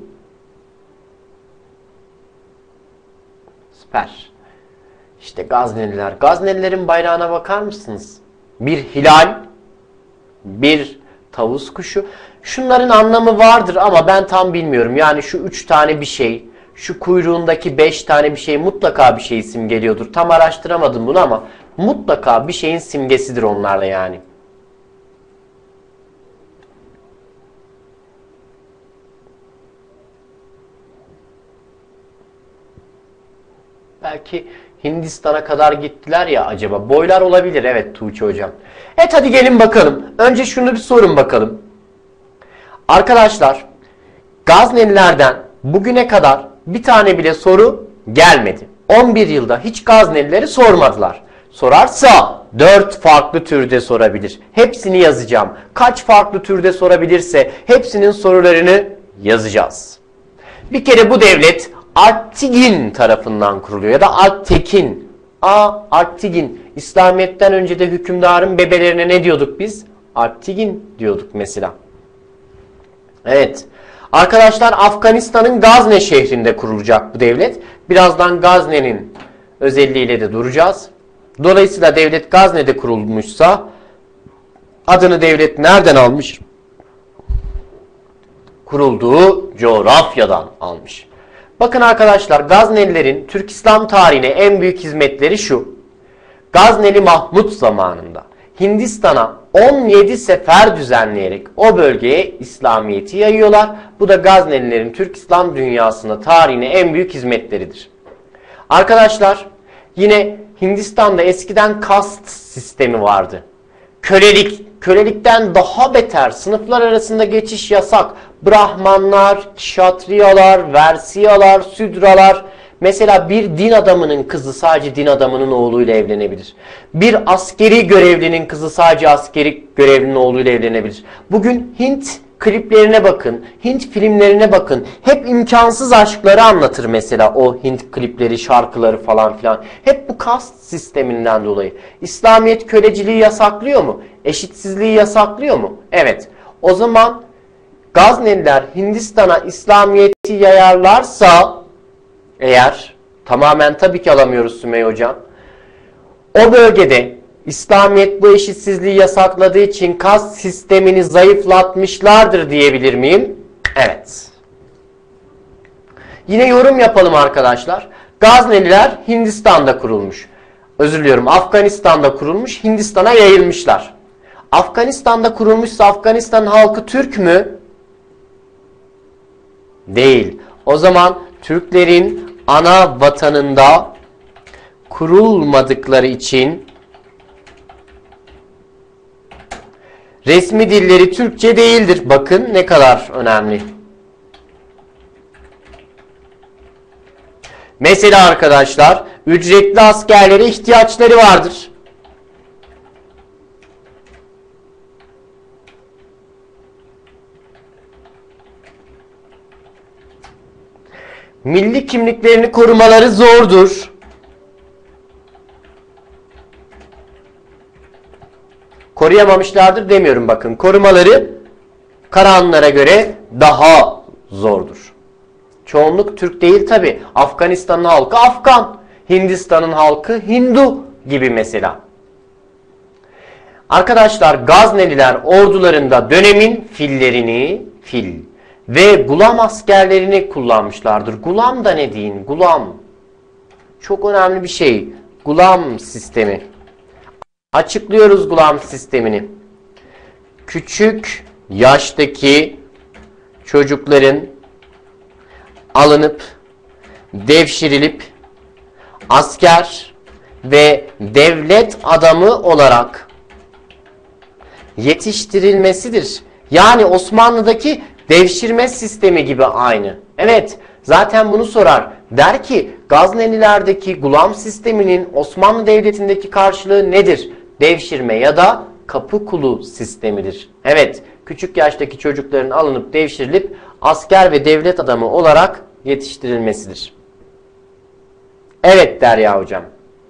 Süper. İşte Gazneliler. Gaznelilerin bayrağına bakar mısınız? Bir hilal, bir tavus kuşu. Şunların anlamı vardır ama ben tam bilmiyorum. Yani şu 3 tane bir şey, şu kuyruğundaki 5 tane bir şey mutlaka bir şey simgeliyordur. Tam araştıramadım bunu ama mutlaka bir şeyin simgesidir onlarla yani. Belki Hindistan'a kadar gittiler ya acaba. Boylar olabilir, evet Tuğçe hocam. Evet, hadi gelin bakalım. Önce şunu bir sorun bakalım. Arkadaşlar, Gaznelilerden bugüne kadar bir tane bile soru gelmedi. 11 yılda hiç Gaznelileri sormadılar. Sorarsa 4 farklı türde sorabilir. Hepsini yazacağım. Kaç farklı türde sorabilirse hepsinin sorularını yazacağız. Bir kere bu devlet Alptigin tarafından kuruluyor ya da Alptekin. Alptigin. İslamiyet'ten önce de hükümdarın bebelerine ne diyorduk biz? Alptigin diyorduk mesela. Evet. Arkadaşlar, Afganistan'ın Gazne şehrinde kurulacak bu devlet. Birazdan Gazne'nin özelliğiyle de duracağız. Dolayısıyla devlet Gazne'de kurulmuşsa adını devlet nereden almış? kurulduğu coğrafyadan almış. Bakın arkadaşlar, Gaznelilerin Türk İslam tarihine en büyük hizmetleri şu. Gazneli Mahmut zamanında Hindistan'a 17 sefer düzenleyerek o bölgeye İslamiyet'i yayıyorlar. Bu da Gaznelilerin Türk İslam dünyasına, tarihine en büyük hizmetleridir. Arkadaşlar, yine Hindistan'da eskiden kast sistemi vardı. Kölelikten daha beter, sınıflar arasında geçiş yasak. Brahmanlar, Kşatriyalar, Versiyalar, Südralar. Mesela bir din adamının kızı sadece din adamının oğluyla evlenebilir. Bir askeri görevlinin kızı sadece askeri görevlinin oğluyla evlenebilir. Bugün Hint kliplerine bakın, Hint filmlerine bakın. Hep imkansız aşkları anlatır mesela o Hint klipleri, şarkıları falan filan. Hep bu kast sisteminden dolayı. İslamiyet köleciliği yasaklıyor mu? Eşitsizliği yasaklıyor mu? Evet. O zaman Gazneliler Hindistan'a İslamiyet'i yayarlarsa eğer, tamamen tabii ki alamıyoruz Sümeyye Hocam, o bölgede İslamiyet bu eşitsizliği yasakladığı için kast sistemini zayıflatmışlardır diyebilir miyim? Evet. Yine yorum yapalım arkadaşlar. Gazneliler Hindistan'da kurulmuş. Özür diliyorum, Afganistan'da kurulmuş, Hindistan'a yayılmışlar. Afganistan'da kurulmuşsa Afganistan halkı Türk mü? Değil. O zaman Türklerin ana vatanında kurulmadıkları için resmi dilleri Türkçe değildir. Bakın ne kadar önemli. Mesela arkadaşlar, ücretli askerlere ihtiyaçları vardır. Milli kimliklerini korumaları zordur. Koruyamamışlardır demiyorum bakın. Korumaları Karahanlılara göre daha zordur. Çoğunluk Türk değil tabi. Afganistan'ın halkı Afgan. Hindistan'ın halkı Hindu gibi mesela. Arkadaşlar, Gazneliler ordularında dönemin fillerini, ve gulam askerlerini kullanmışlardır. Gulam da ne deyin? Gulam. Çok önemli bir şey. Gulam sistemi. Açıklıyoruz gulam sistemini. Küçük yaştaki çocukların alınıp, devşirilip, asker ve devlet adamı olarak yetiştirilmesidir. Yani Osmanlı'daki devşirme sistemi gibi aynı. Evet, zaten bunu sorar. Der ki, Gaznelilerdeki gulam sisteminin Osmanlı Devleti'ndeki karşılığı nedir? Devşirme ya da kapı kulu sistemidir. Evet, küçük yaştaki çocukların alınıp devşirilip asker ve devlet adamı olarak yetiştirilmesidir. Evet Derya Hocam.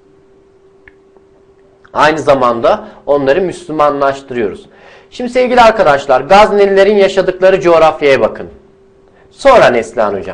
Aynı zamanda onları Müslümanlaştırıyoruz. Şimdi sevgili arkadaşlar, Gaznelilerin yaşadıkları coğrafyaya bakın. Sonra Neslihan Hocam.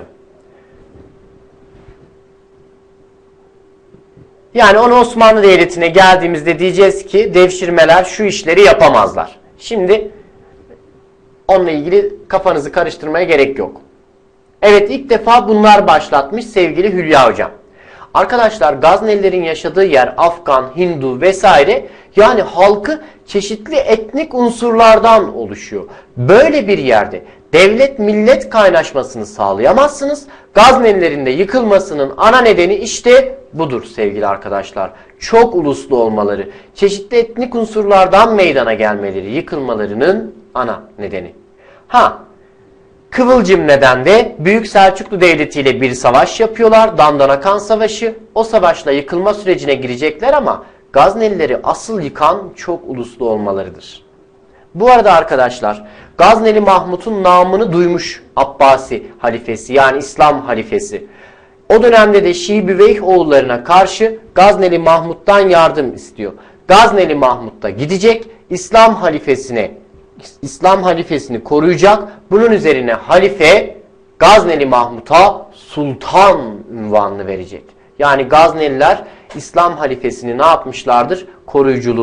Yani onu Osmanlı Devleti'ne geldiğimizde diyeceğiz ki devşirmeler şu işleri yapamazlar. Şimdi onunla ilgili kafanızı karıştırmaya gerek yok. Evet, ilk defa bunlar başlatmış sevgili Hülya Hocam. Arkadaşlar, Gaznelilerin yaşadığı yer Afgan, Hindu vesaire, yani halkı çeşitli etnik unsurlardan oluşuyor. Böyle bir yerde devlet millet kaynaşmasını sağlayamazsınız. Gaznelilerin de yıkılmasının ana nedeni işte budur sevgili arkadaşlar. Çok uluslu olmaları, çeşitli etnik unsurlardan meydana gelmeleri, yıkılmalarının ana nedeni. Kıvılcım neden de Büyük Selçuklu Devleti ile bir savaş yapıyorlar. Dandanakan Savaşı. O savaşla yıkılma sürecine girecekler ama Gaznelileri asıl yıkan çok uluslu olmalarıdır. Bu arada arkadaşlar, Gazneli Mahmut'un namını duymuş Abbasi halifesi, yani İslam halifesi. O dönemde de Şii Büveyh oğullarına karşı Gazneli Mahmut'tan yardım istiyor. Gazneli Mahmut da gidecek, İslam halifesini koruyacak. Bunun üzerine halife Gazneli Mahmut'a sultan unvanını verecek. Yani Gazneliler İslam halifesini ne yapmışlardır?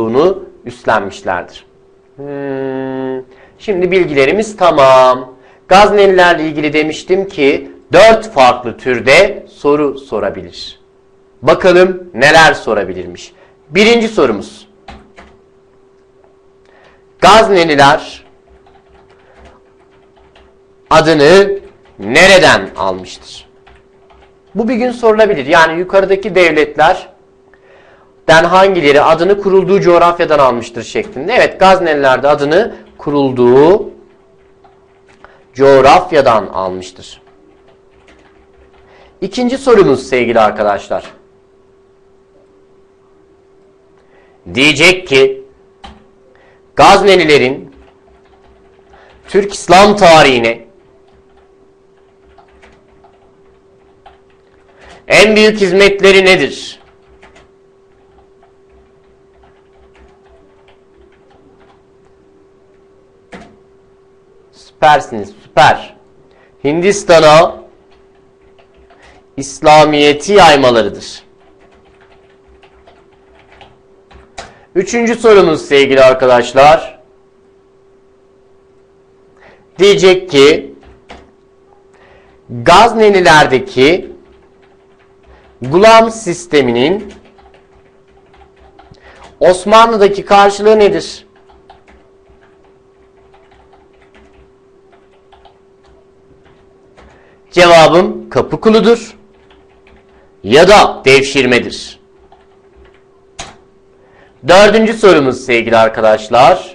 Koruyuculuğunu üstlenmişlerdir. Şimdi bilgilerimiz tamam. Gaznelilerle ilgili demiştim ki 4 farklı türde soru sorabilir. Bakalım neler sorabilirmiş. Birinci sorumuz. Gazneliler adını nereden almıştır? Bu bir gün sorulabilir. Yani yukarıdaki devletlerden hangileri adını kurulduğu coğrafyadan almıştır şeklinde. Evet, Gazneliler de adını kurulduğu coğrafyadan almıştır. İkinci sorumuz sevgili arkadaşlar. Diyecek ki Gaznelilerin Türk İslam tarihine en büyük hizmetleri nedir? Süpersiniz, süper. Hindistan'a İslamiyet'i yaymalarıdır. Üçüncü sorumuz sevgili arkadaşlar. Diyecek ki Gaznelilerdeki Gulam sisteminin Osmanlı'daki karşılığı nedir? Cevabım kapı kuludur ya da devşirmedir. Dördüncü sorumuz sevgili arkadaşlar.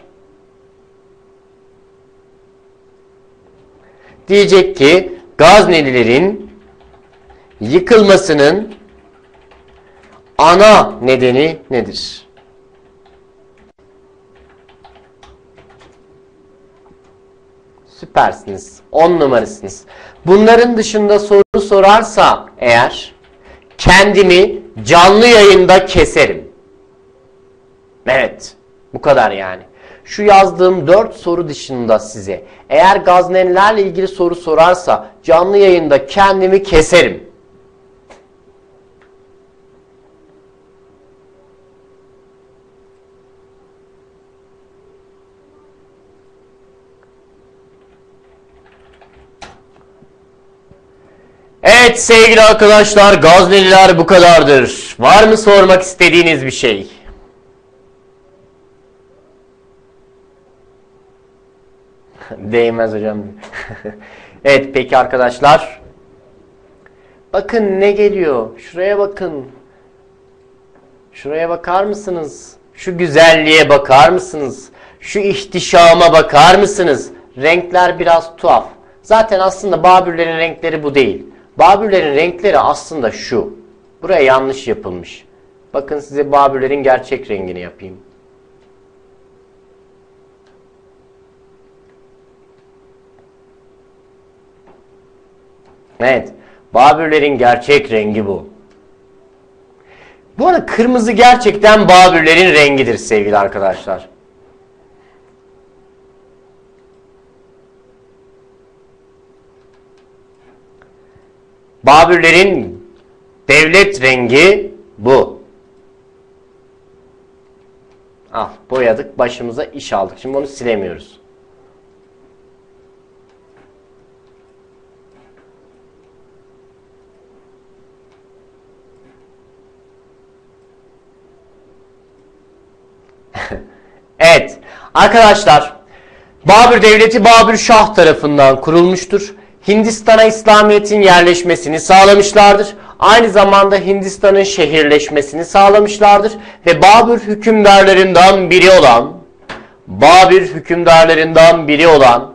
Diyecek ki Gaznelilerin yıkılmasının ana nedeni nedir? Süpersiniz. 10 numarasınız. Bunların dışında soru sorarsa eğer kendimi canlı yayında keserim. Evet. Bu kadar yani. Şu yazdığım 4 soru dışında size eğer Gaznelilerle ilgili soru sorarsa canlı yayında kendimi keserim. Evet sevgili arkadaşlar, Gazneliler bu kadardır. Var mı sormak istediğiniz bir şey? Değmez hocam. Evet peki arkadaşlar. Bakın ne geliyor. Şuraya bakın. Şuraya bakar mısınız? Şu güzelliğe bakar mısınız? Şu ihtişama bakar mısınız? Renkler biraz tuhaf. Zaten aslında Babürlerin renkleri bu değil. Babürlerin renkleri aslında şu. Buraya yanlış yapılmış. Bakın size Babürlerin gerçek rengini yapayım. Evet. Babürlerin gerçek rengi bu. Bu arada kırmızı gerçekten Babürlerin rengidir sevgili arkadaşlar. Babürlerin devlet rengi bu. Al, boyadık, başımıza iş aldık. Şimdi onu silemiyoruz. Evet arkadaşlar, Babür Devleti Babür Şah tarafından kurulmuştur. Hindistan'a İslamiyet'in yerleşmesini sağlamışlardır. Aynı zamanda Hindistan'ın şehirleşmesini sağlamışlardır. Ve Babür hükümdarlarından biri olan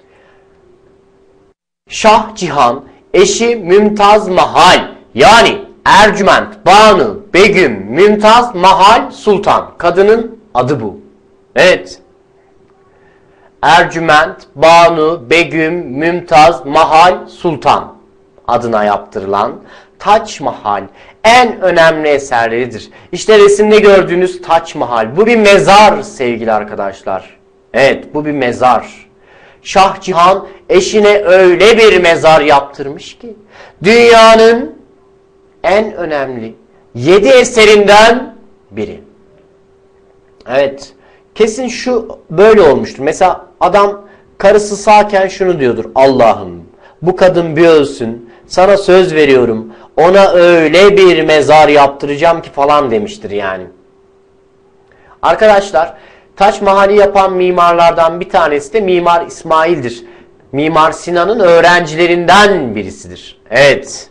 Şah Cihan eşi Mümtaz Mahal yani Ercüment Banu Begüm Mümtaz Mahal Sultan. Kadının adı bu. Evet. Ercüment Banu Begüm Mümtaz Mahal Sultan adına yaptırılan Taç Mahal en önemli eserleridir. İşte resimde gördüğünüz Taç Mahal. Bu bir mezar sevgili arkadaşlar. Evet, bu bir mezar. Şah Cihan eşine öyle bir mezar yaptırmış ki dünyanın en önemli 7 eserinden biri. Evet. Kesin şu böyle olmuştur. Mesela adam Karısı sağken şunu diyordur: Allah'ım bu kadın bir ölsün, sana söz veriyorum, ona öyle bir mezar yaptıracağım ki falan demiştir yani. Arkadaşlar, Taç Mahal'i yapan mimarlardan bir tanesi de Mimar İsmail'dir. Mimar Sinan'ın öğrencilerinden birisidir. Evet.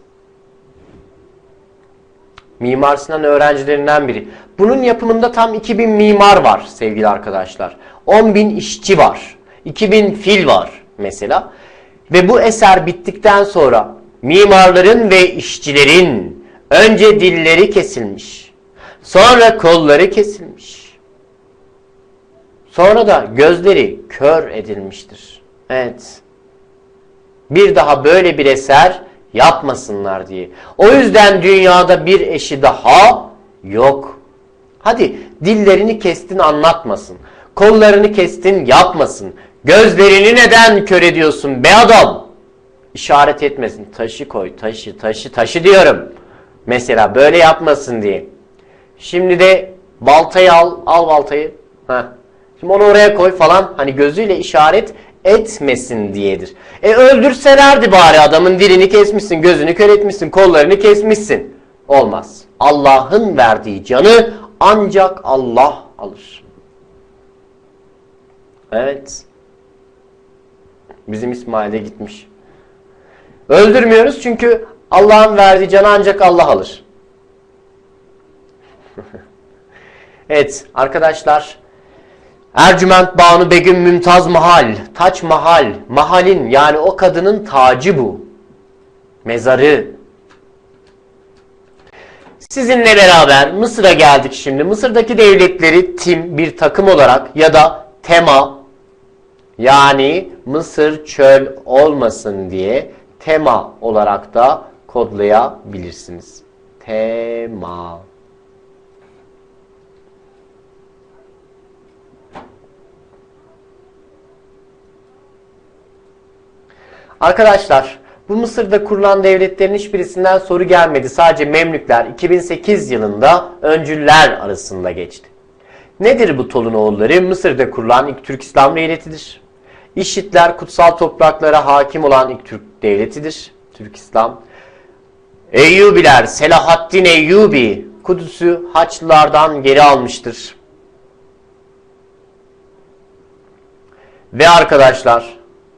Mimar Sinan öğrencilerinden biri. Bunun yapımında tam 2000 mimar var sevgili arkadaşlar. 10.000 işçi var. 2000 fil var mesela. Ve bu eser bittikten sonra mimarların ve işçilerin önce dilleri kesilmiş. Sonra kolları kesilmiş. Sonra da gözleri kör edilmiştir. Evet. Bir daha böyle bir eser yapmasınlar diye. O yüzden dünyada bir eşi daha yok. Hadi dillerini kestin anlatmasın. Kollarını kestin yapmasın. Gözlerini neden kör ediyorsun be adam? İşaret etmesin. Taşı koy, taşı diyorum. Mesela böyle yapmasın diye. Şimdi de baltayı al baltayı. Heh. Şimdi onu oraya koy falan. Hani gözüyle işaret etmesin diyedir. Öldürselerdi bari, adamın dilini kesmişsin, gözünü kör etmişsin, kollarını kesmişsin. Olmaz. Allah'ın verdiği canı ancak Allah alır. Evet. Bizim İsmail de gitmiş. Öldürmüyoruz çünkü Allah'ın verdiği canı ancak Allah alır. Evet arkadaşlar, Ercüment Banu Begüm Mümtaz Mahal, Taç Mahal, Mahal'in yani o kadının tacı bu. Mezarı. Sizinle beraber Mısır'a geldik şimdi. Mısır'daki devletleri tim, bir takım olarak ya da tema, yani Mısır çöl olmasın diye tema olarak da kodlayabilirsiniz. Tema. Arkadaşlar, bu Mısır'da kurulan devletlerin hiçbirisinden soru gelmedi. Sadece Memlükler 2008 yılında öncüller arasında geçti. Nedir bu Tolunoğulları? Mısır'da kurulan ilk Türk İslam devletidir. İşitler kutsal topraklara hakim olan ilk Türk devletidir. Türk İslam. Eyyubiler, Selahaddin Eyyubi Kudüs'ü Haçlılardan geri almıştır. Ve arkadaşlar,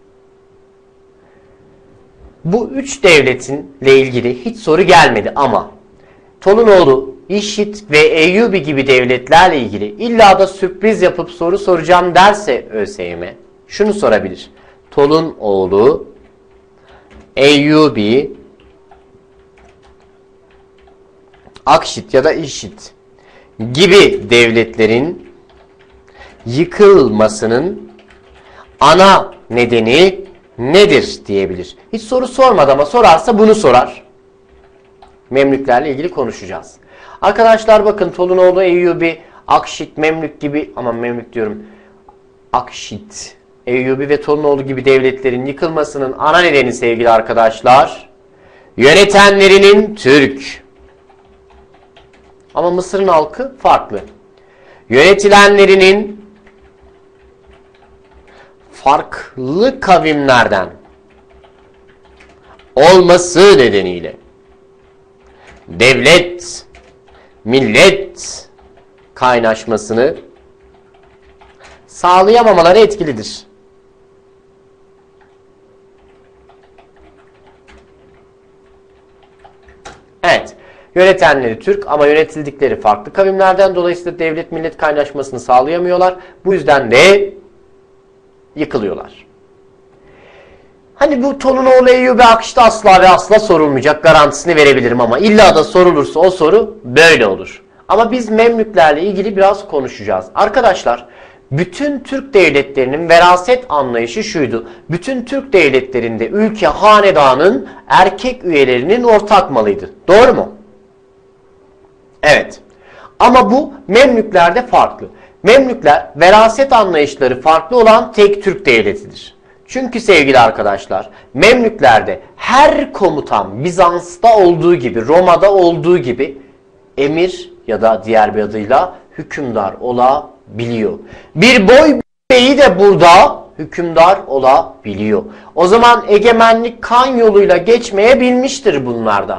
bu üç devletinle ilgili hiç soru gelmedi ama Tolunoğlu, İşit ve Eyyubi gibi devletlerle ilgili illa da sürpriz yapıp soru soracağım derse ÖSYM şunu sorabilir: Tolunoğlu, Eyyubi, Akşit ya da İşit gibi devletlerin yıkılmasının ana nedeni nedir diyebilir. Hiç soru sormadı ama sorarsa bunu sorar. Memlüklerle ilgili konuşacağız. Arkadaşlar bakın, Tolunoğlu, Eyyubi, Akşit, Memlük gibi, ama Memlük diyorum, Akşit, Eyyubi ve Tolunoğlu gibi devletlerin yıkılmasının ana nedeni sevgili arkadaşlar, yönetenlerinin Türk. Ama Mısır'ın halkı farklı. Yönetilenlerinin farklı kavimlerden olması nedeniyle devlet, millet kaynaşmasını sağlayamamaları etkilidir. Evet, yönetenleri Türk ama yönetildikleri farklı kavimlerden, dolayısıyla devlet millet kaynaşmasını sağlayamıyorlar. Bu yüzden de yıkılıyorlar. Hani bu Tolunoğlu, Eyyubi, Akşit'e asla ve asla sorulmayacak garantisini verebilirim ama illa da sorulursa o soru böyle olur. Ama biz Memlüklerle ilgili biraz konuşacağız. Arkadaşlar, bütün Türk devletlerinin veraset anlayışı şuydu: bütün Türk devletlerinde ülke hanedanın erkek üyelerinin ortak malıydı. Doğru mu? Evet. Ama bu Memlüklerde farklı. Memlükler veraset anlayışları farklı olan tek Türk devletidir. Çünkü sevgili arkadaşlar, Memlüklerde her komutan Bizans'ta olduğu gibi, Roma'da olduğu gibi emir ya da diğer bir adıyla hükümdar olabiliyor. Bir boy beyi de burada hükümdar olabiliyor. O zaman egemenlik kan yoluyla geçmeyebilmiştir bunlarda.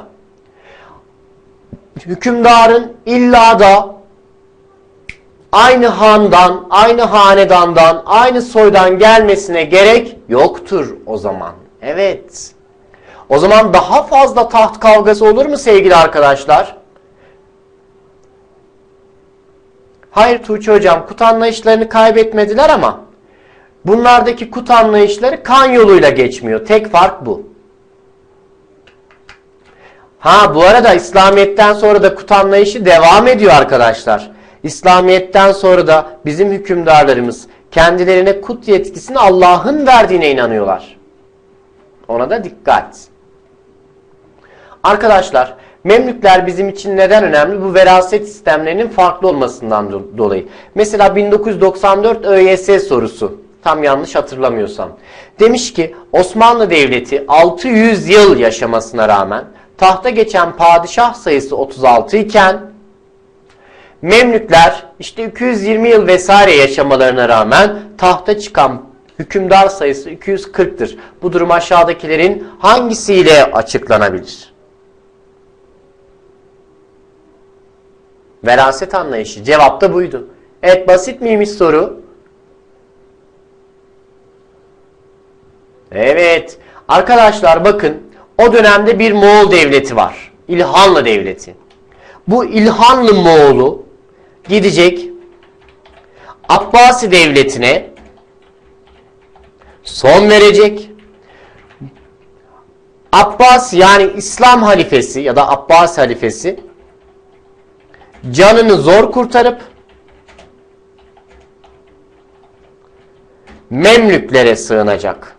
Hükümdarın illa da aynı handan, aynı hanedandan, aynı soydan gelmesine gerek yoktur o zaman. Evet. O zaman daha fazla taht kavgası olur mu sevgili arkadaşlar? Hayır Tuğçe hocam, kut anlayışlarını kaybetmediler ama bunlardaki kut anlayışları kan yoluyla geçmiyor. Tek fark bu. Ha bu arada İslamiyet'ten sonra da kut anlayışı devam ediyor arkadaşlar. İslamiyet'ten sonra da bizim hükümdarlarımız kendilerine kut yetkisini Allah'ın verdiğine inanıyorlar. Ona da dikkat. Arkadaşlar Memlükler bizim için neden önemli? Bu veraset sistemlerinin farklı olmasından dolayı. Mesela 1994 ÖYS sorusu. Tam yanlış hatırlamıyorsam. Demiş ki Osmanlı Devleti 600 yıl yaşamasına rağmen tahta geçen padişah sayısı 36 iken Memlükler işte 220 yıl vesaire yaşamalarına rağmen tahta çıkan hükümdar sayısı 240'tır. Bu durum aşağıdakilerin hangisiyle açıklanabilir? Veraset anlayışı. Cevap da buydu. Evet, basit miymiş soru? Evet. Arkadaşlar bakın, o dönemde bir Moğol devleti var. İlhanlı devleti. Bu İlhanlı Moğol'u gidecek Abbasi devletine son verecek. Abbas yani İslam halifesi ya da Abbasi halifesi canını zor kurtarıp Memlüklere sığınacak.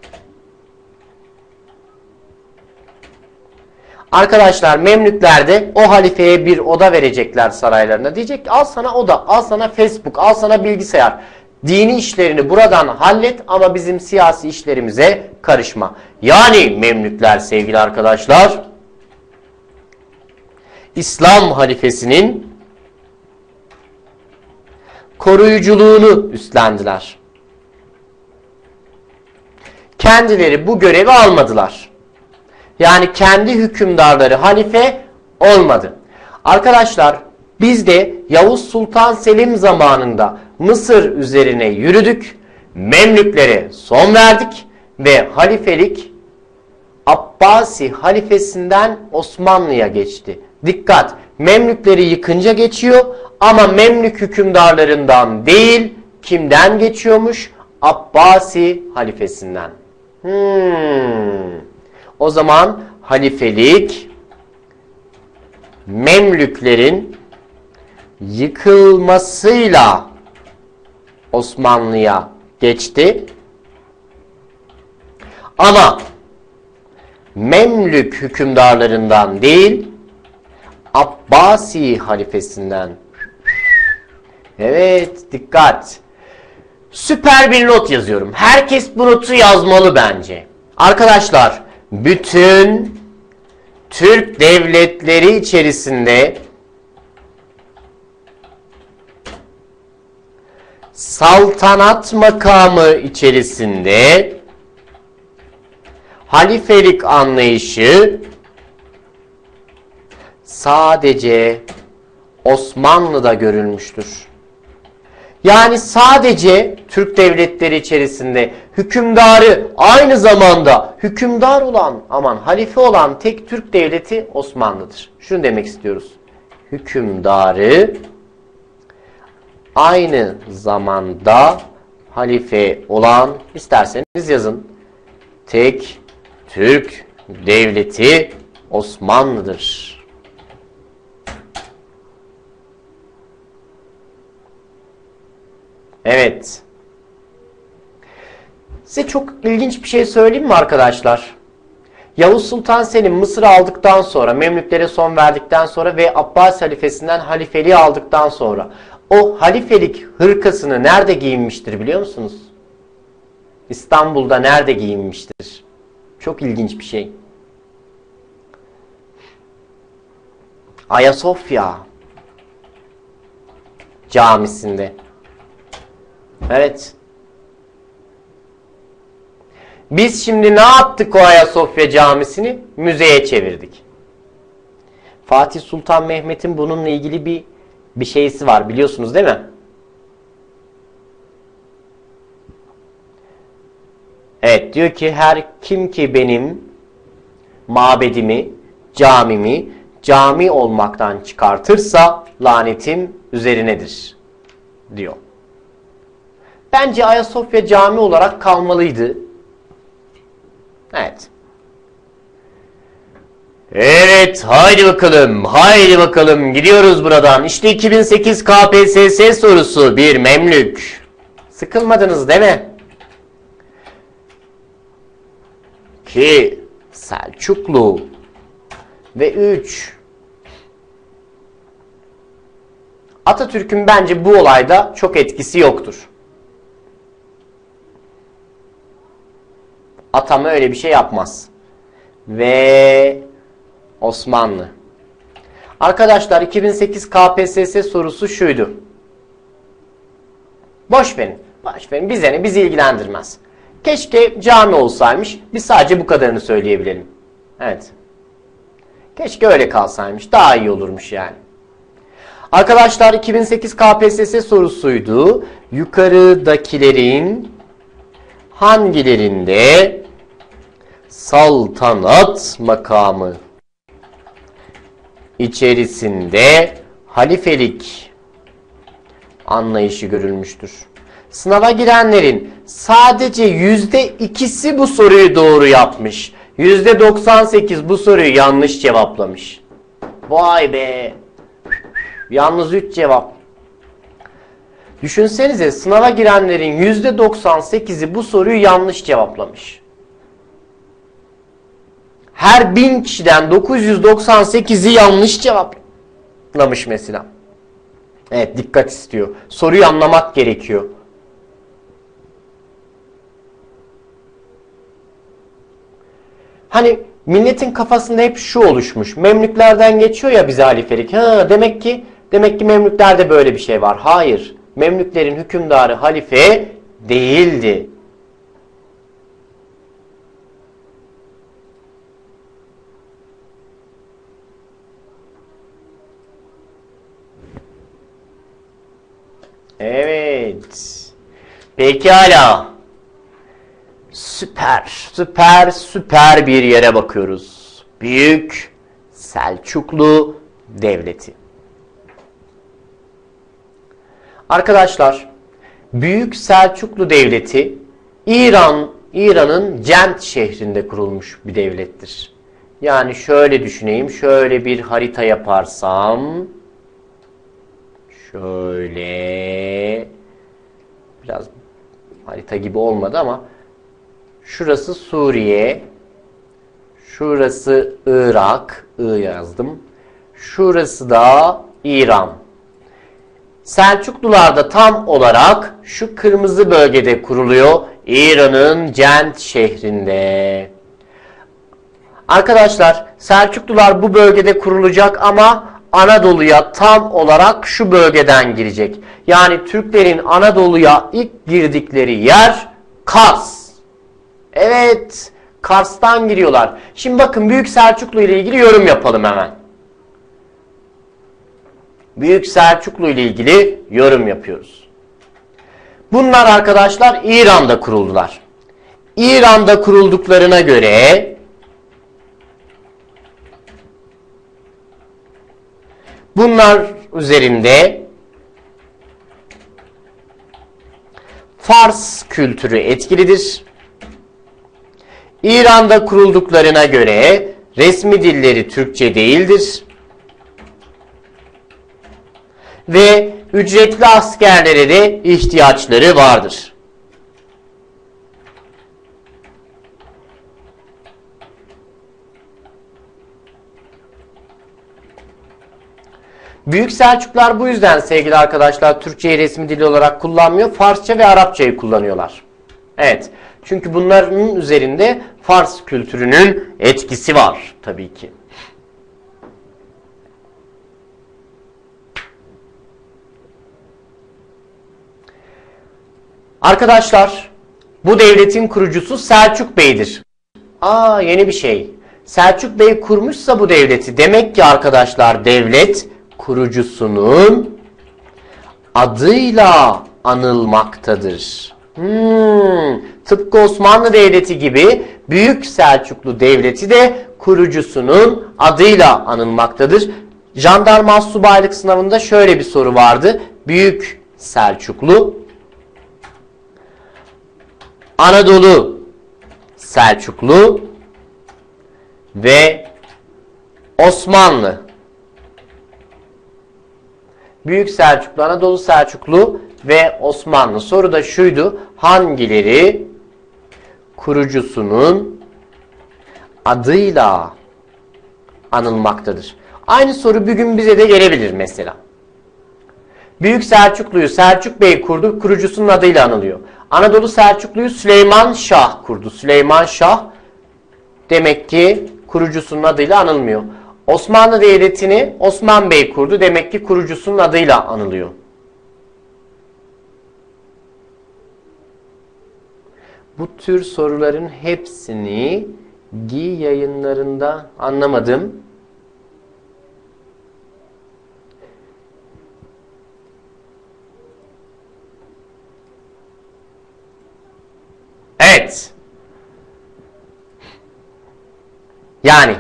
Arkadaşlar Memlükler de o halifeye bir oda verecekler saraylarına. Diyecek ki al sana oda, al sana Facebook, al sana bilgisayar. Dini işlerini buradan hallet ama bizim siyasi işlerimize karışma. Yani Memlükler sevgili arkadaşlar İslam halifesinin koruyuculuğunu üstlendiler. Kendileri bu görevi almadılar. Yani kendi hükümdarları halife olmadı. Arkadaşlar biz de Yavuz Sultan Selim zamanında Mısır üzerine yürüdük. Memlüklere son verdik ve halifelik Abbasi halifesinden Osmanlı'ya geçti. Dikkat! Memlükleri yıkınca geçiyor ama Memlük hükümdarlarından değil, kimden geçiyormuş? Abbasi halifesinden. O zaman halifelik Memlüklerin yıkılmasıyla Osmanlı'ya geçti. Ama Memlük hükümdarlarından değil, Abbasi halifesinden. Evet, dikkat. Süper bir not yazıyorum. Herkes bu notu yazmalı bence. Arkadaşlar, bütün Türk devletleri içerisinde saltanat makamı içerisinde halifelik anlayışı sadece Osmanlı'da görülmüştür. Yani sadece Türk devletleri içerisinde hükümdarı aynı zamanda hükümdar olan, halife olan tek Türk devleti Osmanlı'dır. Şunu demek istiyoruz. Hükümdarı aynı zamanda halife olan, isterseniz yazın, tek Türk devleti Osmanlı'dır. Evet. Size çok ilginç bir şey söyleyeyim mi arkadaşlar? Yavuz Sultan Selim Mısır'ı aldıktan sonra, Memlüklere son verdikten sonra ve Abbas halifesinden halifeliği aldıktan sonra o halifelik hırkasını nerede giyinmiştir biliyor musunuz? İstanbul'da nerede giyinmiştir? Çok ilginç bir şey. Ayasofya Camisi'nde. Evet. Biz şimdi ne yaptık o Ayasofya Camisi'ni? Müzeye çevirdik. Fatih Sultan Mehmet'in bununla ilgili bir şeysi var, biliyorsunuz değil mi? Evet, diyor ki her kim ki benim mabedimi, camimi cami olmaktan çıkartırsa lanetim üzerinedir diyor. Bence Ayasofya cami olarak kalmalıydı. Evet. Evet, haydi bakalım, haydi bakalım, gidiyoruz buradan. İşte 2008 KPSS sorusu, bir Memlük. Sıkılmadınız değil mi? 2 Selçuklu ve 3 Atatürk'ün bence bu olayda çok etkisi yoktur. Atam öyle bir şey yapmaz. Ve Osmanlı. Arkadaşlar 2008 KPSS sorusu şuydu. Boş verin. Boş verin. Bizi ilgilendirmez. Keşke cami olsaymış. Biz sadece bu kadarını söyleyebilelim. Evet. Keşke öyle kalsaymış. Daha iyi olurmuş yani. Arkadaşlar 2008 KPSS sorusuydu. Yukarıdakilerin hangilerinde saltanat makamı içerisinde halifelik anlayışı görülmüştür? Sınava girenlerin sadece %2'si bu soruyu doğru yapmış. %98 bu soruyu yanlış cevaplamış. Vay be! Yalnız 3 cevap. Düşünsenize, sınava girenlerin %98'i bu soruyu yanlış cevaplamış. Her 1000 kişiden 998'i yanlış cevaplamış mesela. Evet, dikkat istiyor. Soruyu anlamak gerekiyor. Hani milletin kafasında hep şu oluşmuş. Memlüklerden geçiyor ya bize halifelik. Demek ki Memlüklerde böyle bir şey var. Hayır. Memlüklerin hükümdarı halife değildi. Evet. Pekala. Süper bir yere bakıyoruz. Büyük Selçuklu Devleti. Arkadaşlar, Büyük Selçuklu Devleti İran'ın Cent şehrinde kurulmuş bir devlettir. Yani şöyle düşüneyim, şöyle bir harita yaparsam, şöyle, biraz harita gibi olmadı ama şurası Suriye, şurası Irak, I yazdım. Şurası da İran. Selçuklular da tam olarak şu kırmızı bölgede kuruluyor. İran'ın Cent şehrinde. Arkadaşlar, Selçuklular bu bölgede kurulacak ama Anadolu'ya tam olarak şu bölgeden girecek. Yani Türklerin Anadolu'ya ilk girdikleri yer Kars. Evet, Kars'tan giriyorlar. Şimdi bakın, Büyük Selçuklu ile ilgili yorum yapalım hemen. Büyük Selçuklu ile ilgili yorum yapıyoruz. Bunlar arkadaşlar İran'da kuruldular. İran'da kurulduklarına göre bunlar üzerinde Fars kültürü etkilidir. İran'da kurulduklarına göre resmi dilleri Türkçe değildir. Ve ücretli askerlere de ihtiyaçları vardır. Büyük Selçuklular bu yüzden sevgili arkadaşlar Türkçeyi resmi dil olarak kullanmıyor. Farsça ve Arapçayı kullanıyorlar. Evet. Çünkü bunların üzerinde Fars kültürünün etkisi var tabii ki. Arkadaşlar, Bu devletin kurucusu Selçuk Bey'dir. Aa, yeni bir şey. Selçuk Bey kurmuşsa bu devleti, demek ki arkadaşlar devlet kurucusunun adıyla anılmaktadır. Tıpkı Osmanlı Devleti gibi Büyük Selçuklu Devleti de kurucusunun adıyla anılmaktadır. Jandarma astsubaylık sınavında şöyle bir soru vardı. Büyük Selçuklu, Anadolu Selçuklu ve Osmanlı. Büyük Selçuklu, Anadolu Selçuklu ve Osmanlı. Soru da şuydu. Hangileri kurucusunun adıyla anılmaktadır? Aynı soru bugün bize de gelebilir mesela. Büyük Selçuklu'yu Selçuk Bey kurdu, kurucusunun adıyla anılıyor. Anadolu Selçuklu'yu Süleyman Şah kurdu. Süleyman Şah demek ki kurucusunun adıyla anılmıyor. Osmanlı Devleti'ni Osman Bey kurdu, demek ki kurucusunun adıyla anılıyor. Bu tür soruların hepsini Gİ yayınlarında anlamadım. Evet. Yani.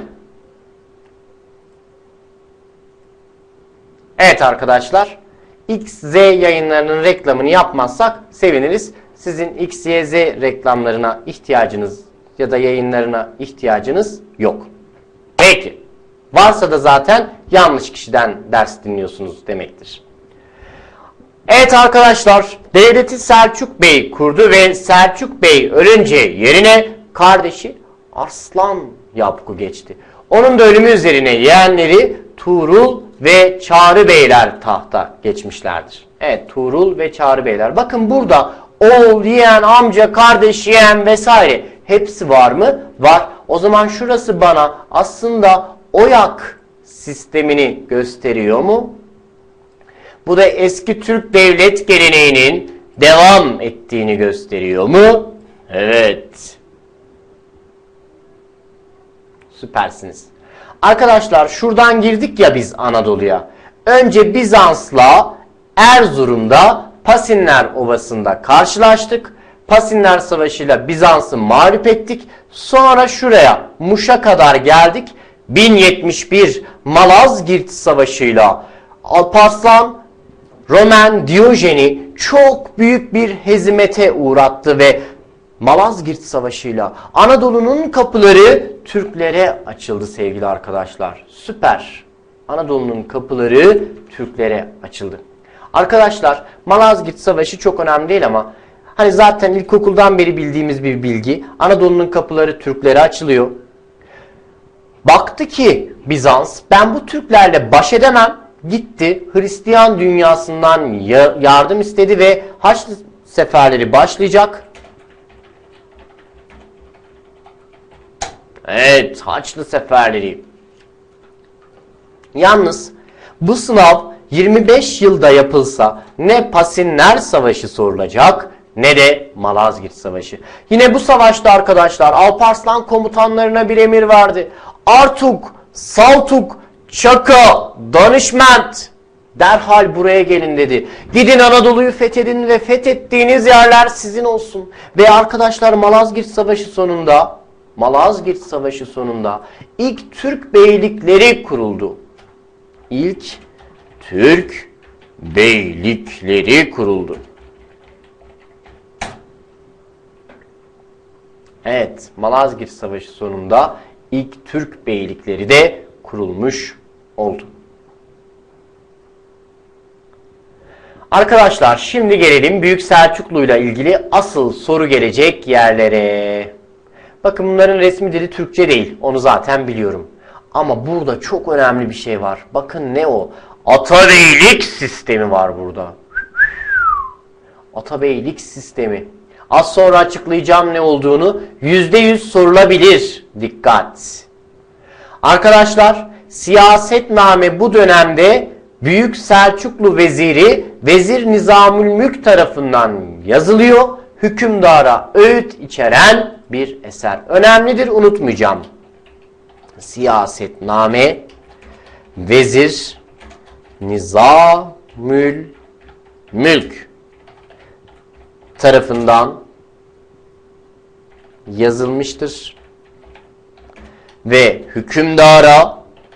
Evet arkadaşlar. X, Z yayınlarının reklamını yapmazsak seviniriz. Sizin X, Y, Z reklamlarına ihtiyacınız ya da yayınlarına ihtiyacınız yok. Peki. Varsa da zaten yanlış kişiden ders dinliyorsunuz demektir. Evet arkadaşlar, devleti Selçuk Bey kurdu ve Selçuk Bey ölünce yerine kardeşi Arslan Yapgu geçti. Onun da ölümü üzerine yeğenleri Tuğrul ve Çağrı Beyler tahta geçmişlerdir. Evet, Tuğrul ve Çağrı Beyler. Bakın burada oğul, yeğen, amca, kardeş, yeğen vesaire hepsi var mı? Var. O zaman şurası bana aslında oyak sistemini gösteriyor mu? Bu da eski Türk devlet geleneğinin devam ettiğini gösteriyor mu? Evet. Süpersiniz. Arkadaşlar şuradan girdik ya biz Anadolu'ya. Önce Bizans'la Erzurum'da Pasinler Ovası'nda karşılaştık. Pasinler Savaşı'yla Bizans'ı mağlup ettik. Sonra şuraya Muş'a kadar geldik. 1071 Malazgirt Savaşı'yla Alparslan Roman Diyojen'i çok büyük bir hezimete uğrattı ve Malazgirt Savaşı'yla Anadolu'nun kapıları Türklere açıldı sevgili arkadaşlar. Süper. Anadolu'nun kapıları Türklere açıldı. Arkadaşlar Malazgirt Savaşı çok önemli değil ama hani zaten ilkokuldan beri bildiğimiz bir bilgi. Anadolu'nun kapıları Türklere açılıyor. Baktı ki Bizans, ben bu Türklerle baş edemem. Gitti Hristiyan dünyasından yardım istedi ve Haçlı seferleri başlayacak. Evet, Haçlı seferleri. Yalnız bu sınav 25 yılda yapılsa ne Pasinler Savaşı sorulacak ne de Malazgirt Savaşı. Yine bu savaşta arkadaşlar Alparslan komutanlarına bir emir verdi. Artuk, Saltuk, Çaka, Danişment derhal buraya gelin dedi. Gidin Anadolu'yu fethedin ve fethettiğiniz yerler sizin olsun. Ve arkadaşlar Malazgirt Savaşı sonunda ilk Türk beylikleri kuruldu. İlk Türk beylikleri kuruldu. Evet, Malazgirt Savaşı sonunda ilk Türk beylikleri de kurulmuş oldu. Arkadaşlar şimdi gelelim Büyük Selçuklu ile ilgili asıl soru gelecek yerlere. Bakın bunların resmi dili Türkçe değil. Onu zaten biliyorum. Ama burada çok önemli bir şey var. Bakın ne o? Atabeylik sistemi var burada. Atabeylik sistemi. Az sonra açıklayacağım ne olduğunu. %100 sorulabilir. Dikkat. Arkadaşlar siyasetname bu dönemde Büyük Selçuklu veziri Vezir Nizamülmülk tarafından yazılıyor. hükümdara öğüt içeren bir eser. Önemlidir, unutmayacağım. Siyasetname, Vezir Nizamül Mülk tarafından yazılmıştır ve hükümdara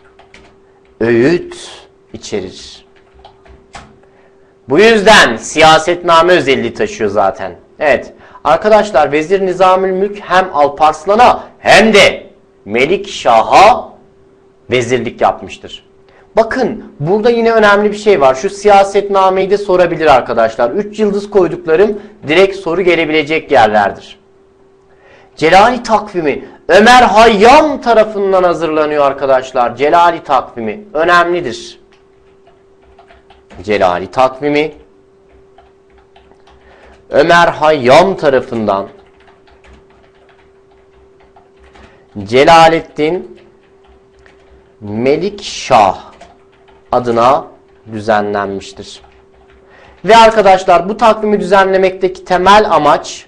öğüt içerir. Bu yüzden siyasetname özelliği taşıyor zaten. Evet arkadaşlar, Vezir Nizamül Mülk hem Alparslan'a hem de Melikşah'a vezirlik yapmıştır. Bakın burada yine önemli bir şey var. Şu siyasetnameyi de sorabilir arkadaşlar. 3 yıldız koyduklarım direkt soru gelebilecek yerlerdir. Celali takvimi Ömer Hayyam tarafından hazırlanıyor arkadaşlar. Celali takvimi önemlidir. Celali takvimi Ömer Hayyam tarafından Celaleddin Melikşah adına düzenlenmiştir. Ve arkadaşlar bu takvimi düzenlemekteki temel amaç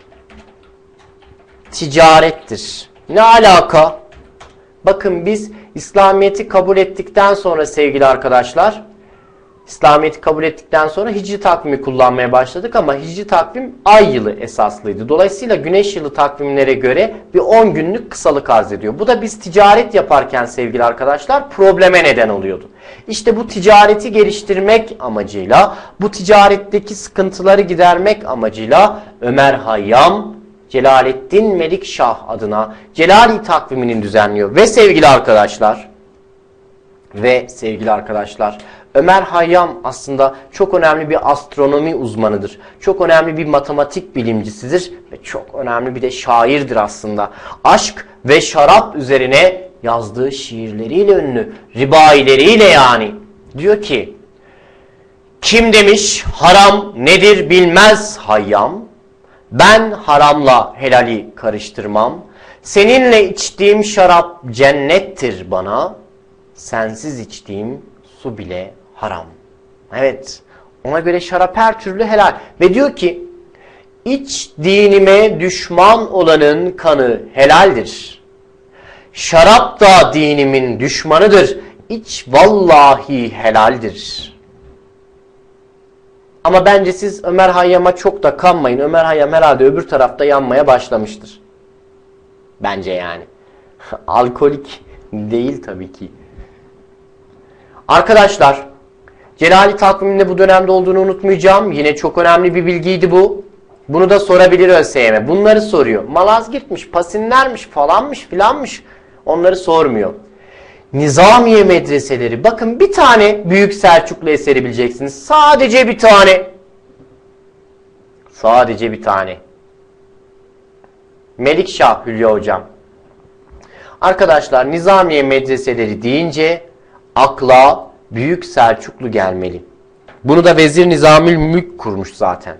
ticarettir. Ne alaka? Bakın biz İslamiyet'i kabul ettikten sonra sevgili arkadaşlar, İslamiyet'i kabul ettikten sonra Hicri takvimi kullanmaya başladık ama Hicri takvim ay yılı esaslıydı. Dolayısıyla güneş yılı takvimlere göre bir 10 günlük kısalık arz ediyor. Bu da biz ticaret yaparken sevgili arkadaşlar probleme neden oluyordu. İşte bu ticareti geliştirmek amacıyla, bu ticaretteki sıkıntıları gidermek amacıyla Ömer Hayyam Celaleddin Melikşah adına Celali takvimini düzenliyor. Ve sevgili arkadaşlar, Ömer Hayyam aslında çok önemli bir astronomi uzmanıdır. Çok önemli bir matematik bilimcisidir ve çok önemli bir de şairdir aslında. Aşk ve şarap üzerine yazdığı şiirleriyle ünlü, ribaileriyle yani. Diyor ki, kim demiş haram nedir bilmez Hayyam, ben haramla helali karıştırmam, seninle içtiğim şarap cennettir bana, sensiz içtiğim su bile haram. Evet, ona göre şarap her türlü helal. Ve diyor ki, iç dinime düşman olanın kanı helaldir. Şarap da dinimin düşmanıdır. İç vallahi helaldir. Ama bence siz Ömer Hayyam'a çok da kanmayın. Ömer Hayyam herhalde öbür tarafta yanmaya başlamıştır. Bence yani. Alkolik değil tabii ki. Arkadaşlar, Celali takviminde bu dönemde olduğunu unutmayacağım. Yine çok önemli bir bilgiydi bu. Bunu da sorabilir ÖSYM. Bunları soruyor. Malazgirt'miş, Pasinler'miş, falanmış, filanmış. Onları sormuyor. Nizamiye medreseleri. Bakın bir tane Büyük Selçuklu eseri bileceksiniz. Sadece bir tane. Sadece bir tane. Melikşah Hülya Hocam. Arkadaşlar Nizamiye medreseleri deyince akla Büyük Selçuklu gelmeli. Bunu da Vezir Nizamül Mülk kurmuş zaten.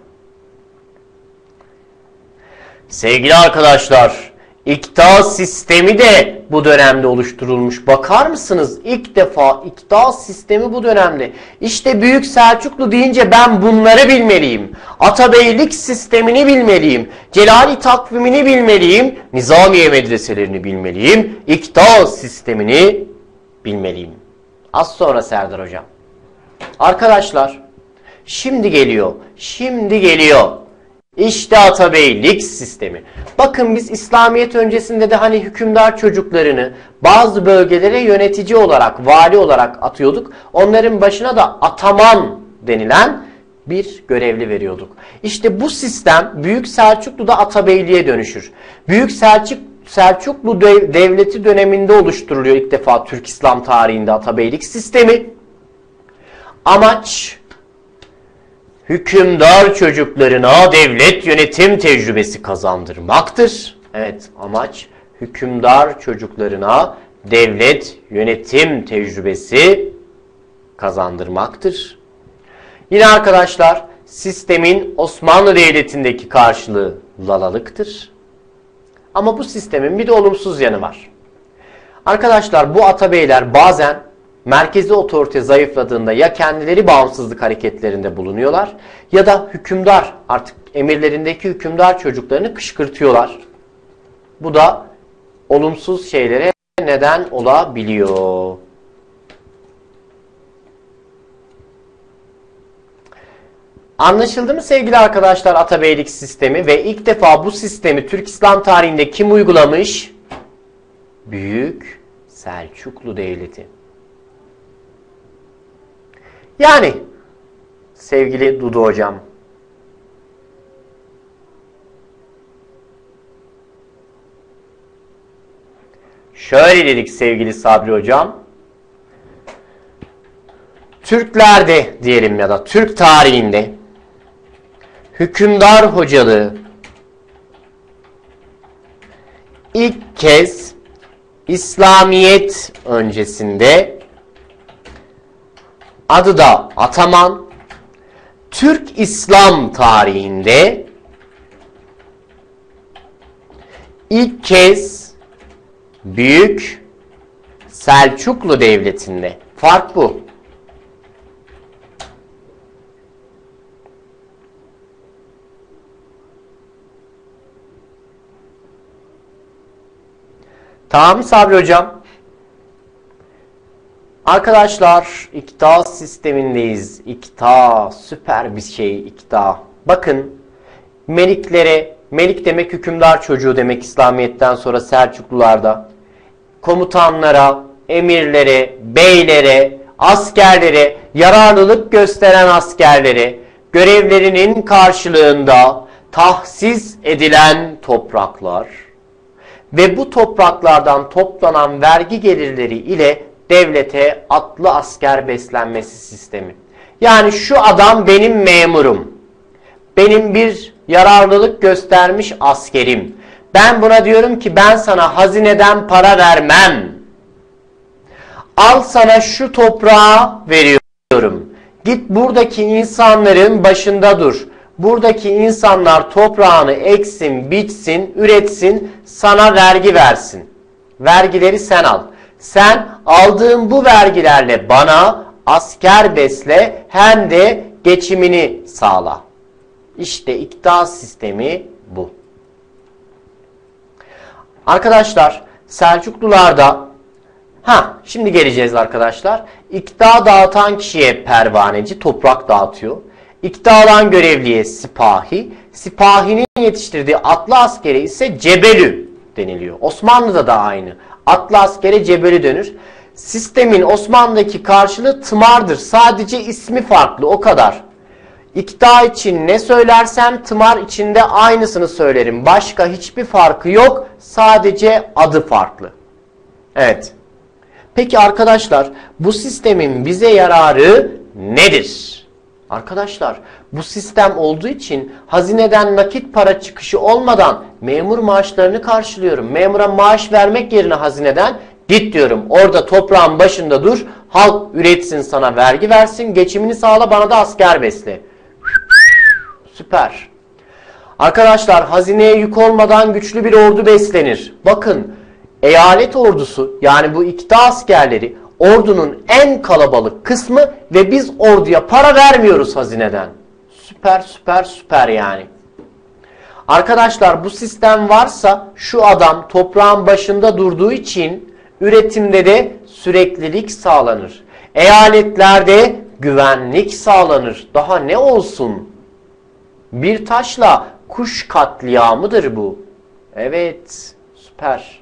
Sevgili arkadaşlar, İkta sistemi de bu dönemde oluşturulmuş. Bakar mısınız? İlk defa İkta sistemi bu dönemde. İşte Büyük Selçuklu deyince ben bunları bilmeliyim. Atabeylik sistemini bilmeliyim. Celali takvimini bilmeliyim. Nizamiye medreselerini bilmeliyim. İkta sistemini bilmeliyim. Az sonra Serdar Hocam. Arkadaşlar, şimdi geliyor. Şimdi geliyor. İşte atabeylik sistemi. Bakın biz İslamiyet öncesinde de hani hükümdar çocuklarını bazı bölgelere yönetici olarak, vali olarak atıyorduk. Onların başına da ataman denilen bir görevli veriyorduk. İşte bu sistem Büyük Selçuklu'da atabeyliğe dönüşür. Büyük Selçuklu Devleti döneminde oluşturuluyor ilk defa Türk İslam tarihinde atabeylik sistemi. Amaç hükümdar çocuklarına devlet yönetim tecrübesi kazandırmaktır. Evet, amaç hükümdar çocuklarına devlet yönetim tecrübesi kazandırmaktır. Yine arkadaşlar sistemin Osmanlı Devleti'ndeki karşılığı lalalıktır. Ama bu sistemin bir de olumsuz yanı var. Arkadaşlar bu atabeyler bazen merkezi otorite zayıfladığında ya kendileri bağımsızlık hareketlerinde bulunuyorlar ya da hükümdar, artık emirlerindeki hükümdar çocuklarını kışkırtıyorlar. Bu da olumsuz şeylere neden olabiliyor. Anlaşıldı mı sevgili arkadaşlar atabeylik sistemi ve ilk defa bu sistemi Türk İslam tarihinde kim uygulamış? Büyük Selçuklu Devleti. Yani sevgili Dudu hocam, şöyle dedik sevgili Sabri hocam, Türklerde diyelim ya da Türk tarihinde hükümdar hocalığı ilk kez İslamiyet öncesinde, adı da ataman, Türk İslam tarihinde ilk kez Büyük Selçuklu Devleti'nde. Fark bu. Tamam Sabri hocam. Arkadaşlar İkta sistemindeyiz. İkta süper bir şey İkta. Bakın meliklere, melik demek hükümdar çocuğu demek İslamiyet'ten sonra Selçuklularda. Komutanlara, emirlere, beylere, askerlere, yararlılık gösteren askerlere görevlerinin karşılığında tahsis edilen topraklar ve bu topraklardan toplanan vergi gelirleri ile devlete atlı asker beslenmesi sistemi. Yani şu adam benim memurum. Benim bir yararlılık göstermiş askerim. Ben buna diyorum ki ben sana hazineden para vermem. Al sana şu toprağı veriyorum. Git buradaki insanların başında dur. Buradaki insanlar toprağını eksin, biçsin, üretsin, sana vergi versin. Vergileri sen al. Sen aldığın bu vergilerle bana asker besle hem de geçimini sağla. İşte iktidar sistemi bu. Arkadaşlar Selçuklularda şimdi geleceğiz arkadaşlar. İktidar dağıtan kişiye pervaneci, toprak dağıtıyor. İktidar alan görevliye sipahi, sipahinin yetiştirdiği atlı askere ise cebelü deniliyor. Osmanlı'da da aynı. Atlı askere cebelü denir. Sistemin Osmanlı'daki karşılığı tımardır. Sadece ismi farklı, o kadar. İktidar için ne söylersem tımar içinde aynısını söylerim. Başka hiçbir farkı yok. Sadece adı farklı. Evet. Peki arkadaşlar bu sistemin bize yararı nedir? Arkadaşlar bu sistem olduğu için hazineden nakit para çıkışı olmadan memur maaşlarını karşılıyorum. Memura maaş vermek yerine hazineden git diyorum. Orada toprağın başında dur. Halk üretsin, sana vergi versin. Geçimini sağla, bana da asker besle. Süper. Arkadaşlar hazineye yük olmadan güçlü bir ordu beslenir. Bakın eyalet ordusu, yani bu iktidar askerleri ordunun en kalabalık kısmı ve biz orduya para vermiyoruz hazineden. Süper süper süper yani. Arkadaşlar bu sistem varsa şu adam toprağın başında durduğu için üretimde de süreklilik sağlanır. Eyaletlerde güvenlik sağlanır. Daha ne olsun? Bir taşla kuş katliamıdır bu. Evet, süper.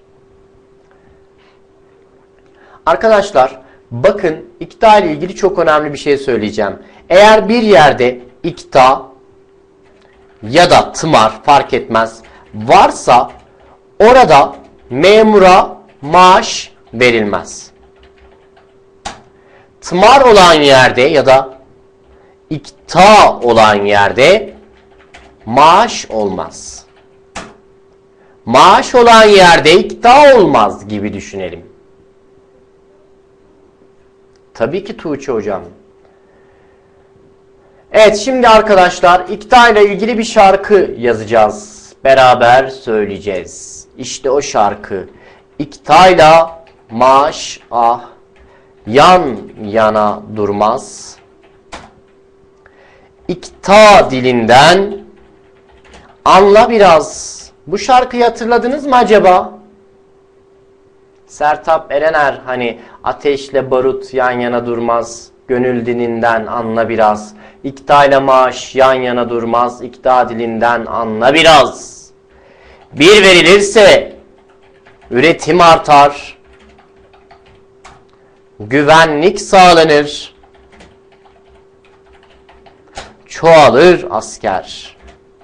Arkadaşlar bakın ikta ile ilgili çok önemli bir şey söyleyeceğim. Eğer bir yerde ikta ya da tımar fark etmez varsa orada memura maaş verilmez. Tımar olan yerde ya da ikta olan yerde maaş olmaz. Maaş olan yerde ikta olmaz gibi düşünelim. Tabii ki Tuğçe hocam. Evet, şimdi arkadaşlar ikta ile ilgili bir şarkı yazacağız. Beraber söyleyeceğiz. İşte o şarkı. İktayla maaş ah, yan yana durmaz. İkta dilinden anla biraz. Bu şarkıyı hatırladınız mı acaba? Sertab Erener, hani ateşle barut yan yana durmaz, gönül dilinden anla biraz. İkta ile maaş yan yana durmaz, ikta dilinden anla biraz. Bir verilirse üretim artar, güvenlik sağlanır, çoğalır asker.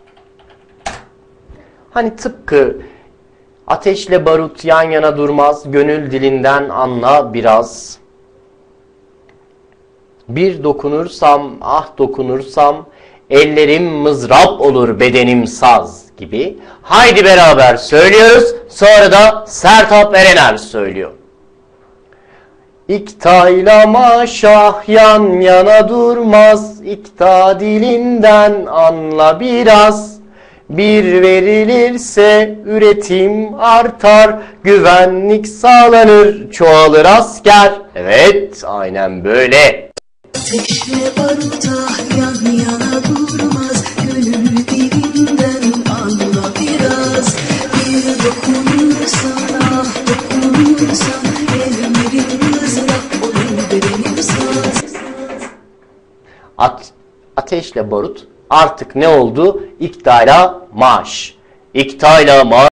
Hani tıpkı ateşle barut yan yana durmaz, gönül dilinden anla biraz. Bir dokunursam, ah dokunursam, ellerim mızrap olur, bedenim saz gibi. Haydi beraber söylüyoruz, sonra da Sertab Erener söylüyor. İkta ile maşah yan yana durmaz, ikta dilinden anla biraz. Bir verilirse üretim artar, güvenlik sağlanır, çoğalır asker. Evet, aynen böyle.
Ateşle baruta yan yana durmaz, gönül dilinden anla biraz. Bir dokunursan, ah dokunursan, ellerin mızrak olur, bedenim saz.
Ateşle barut artık ne oldu? İktayla maaş. İktayla maaş.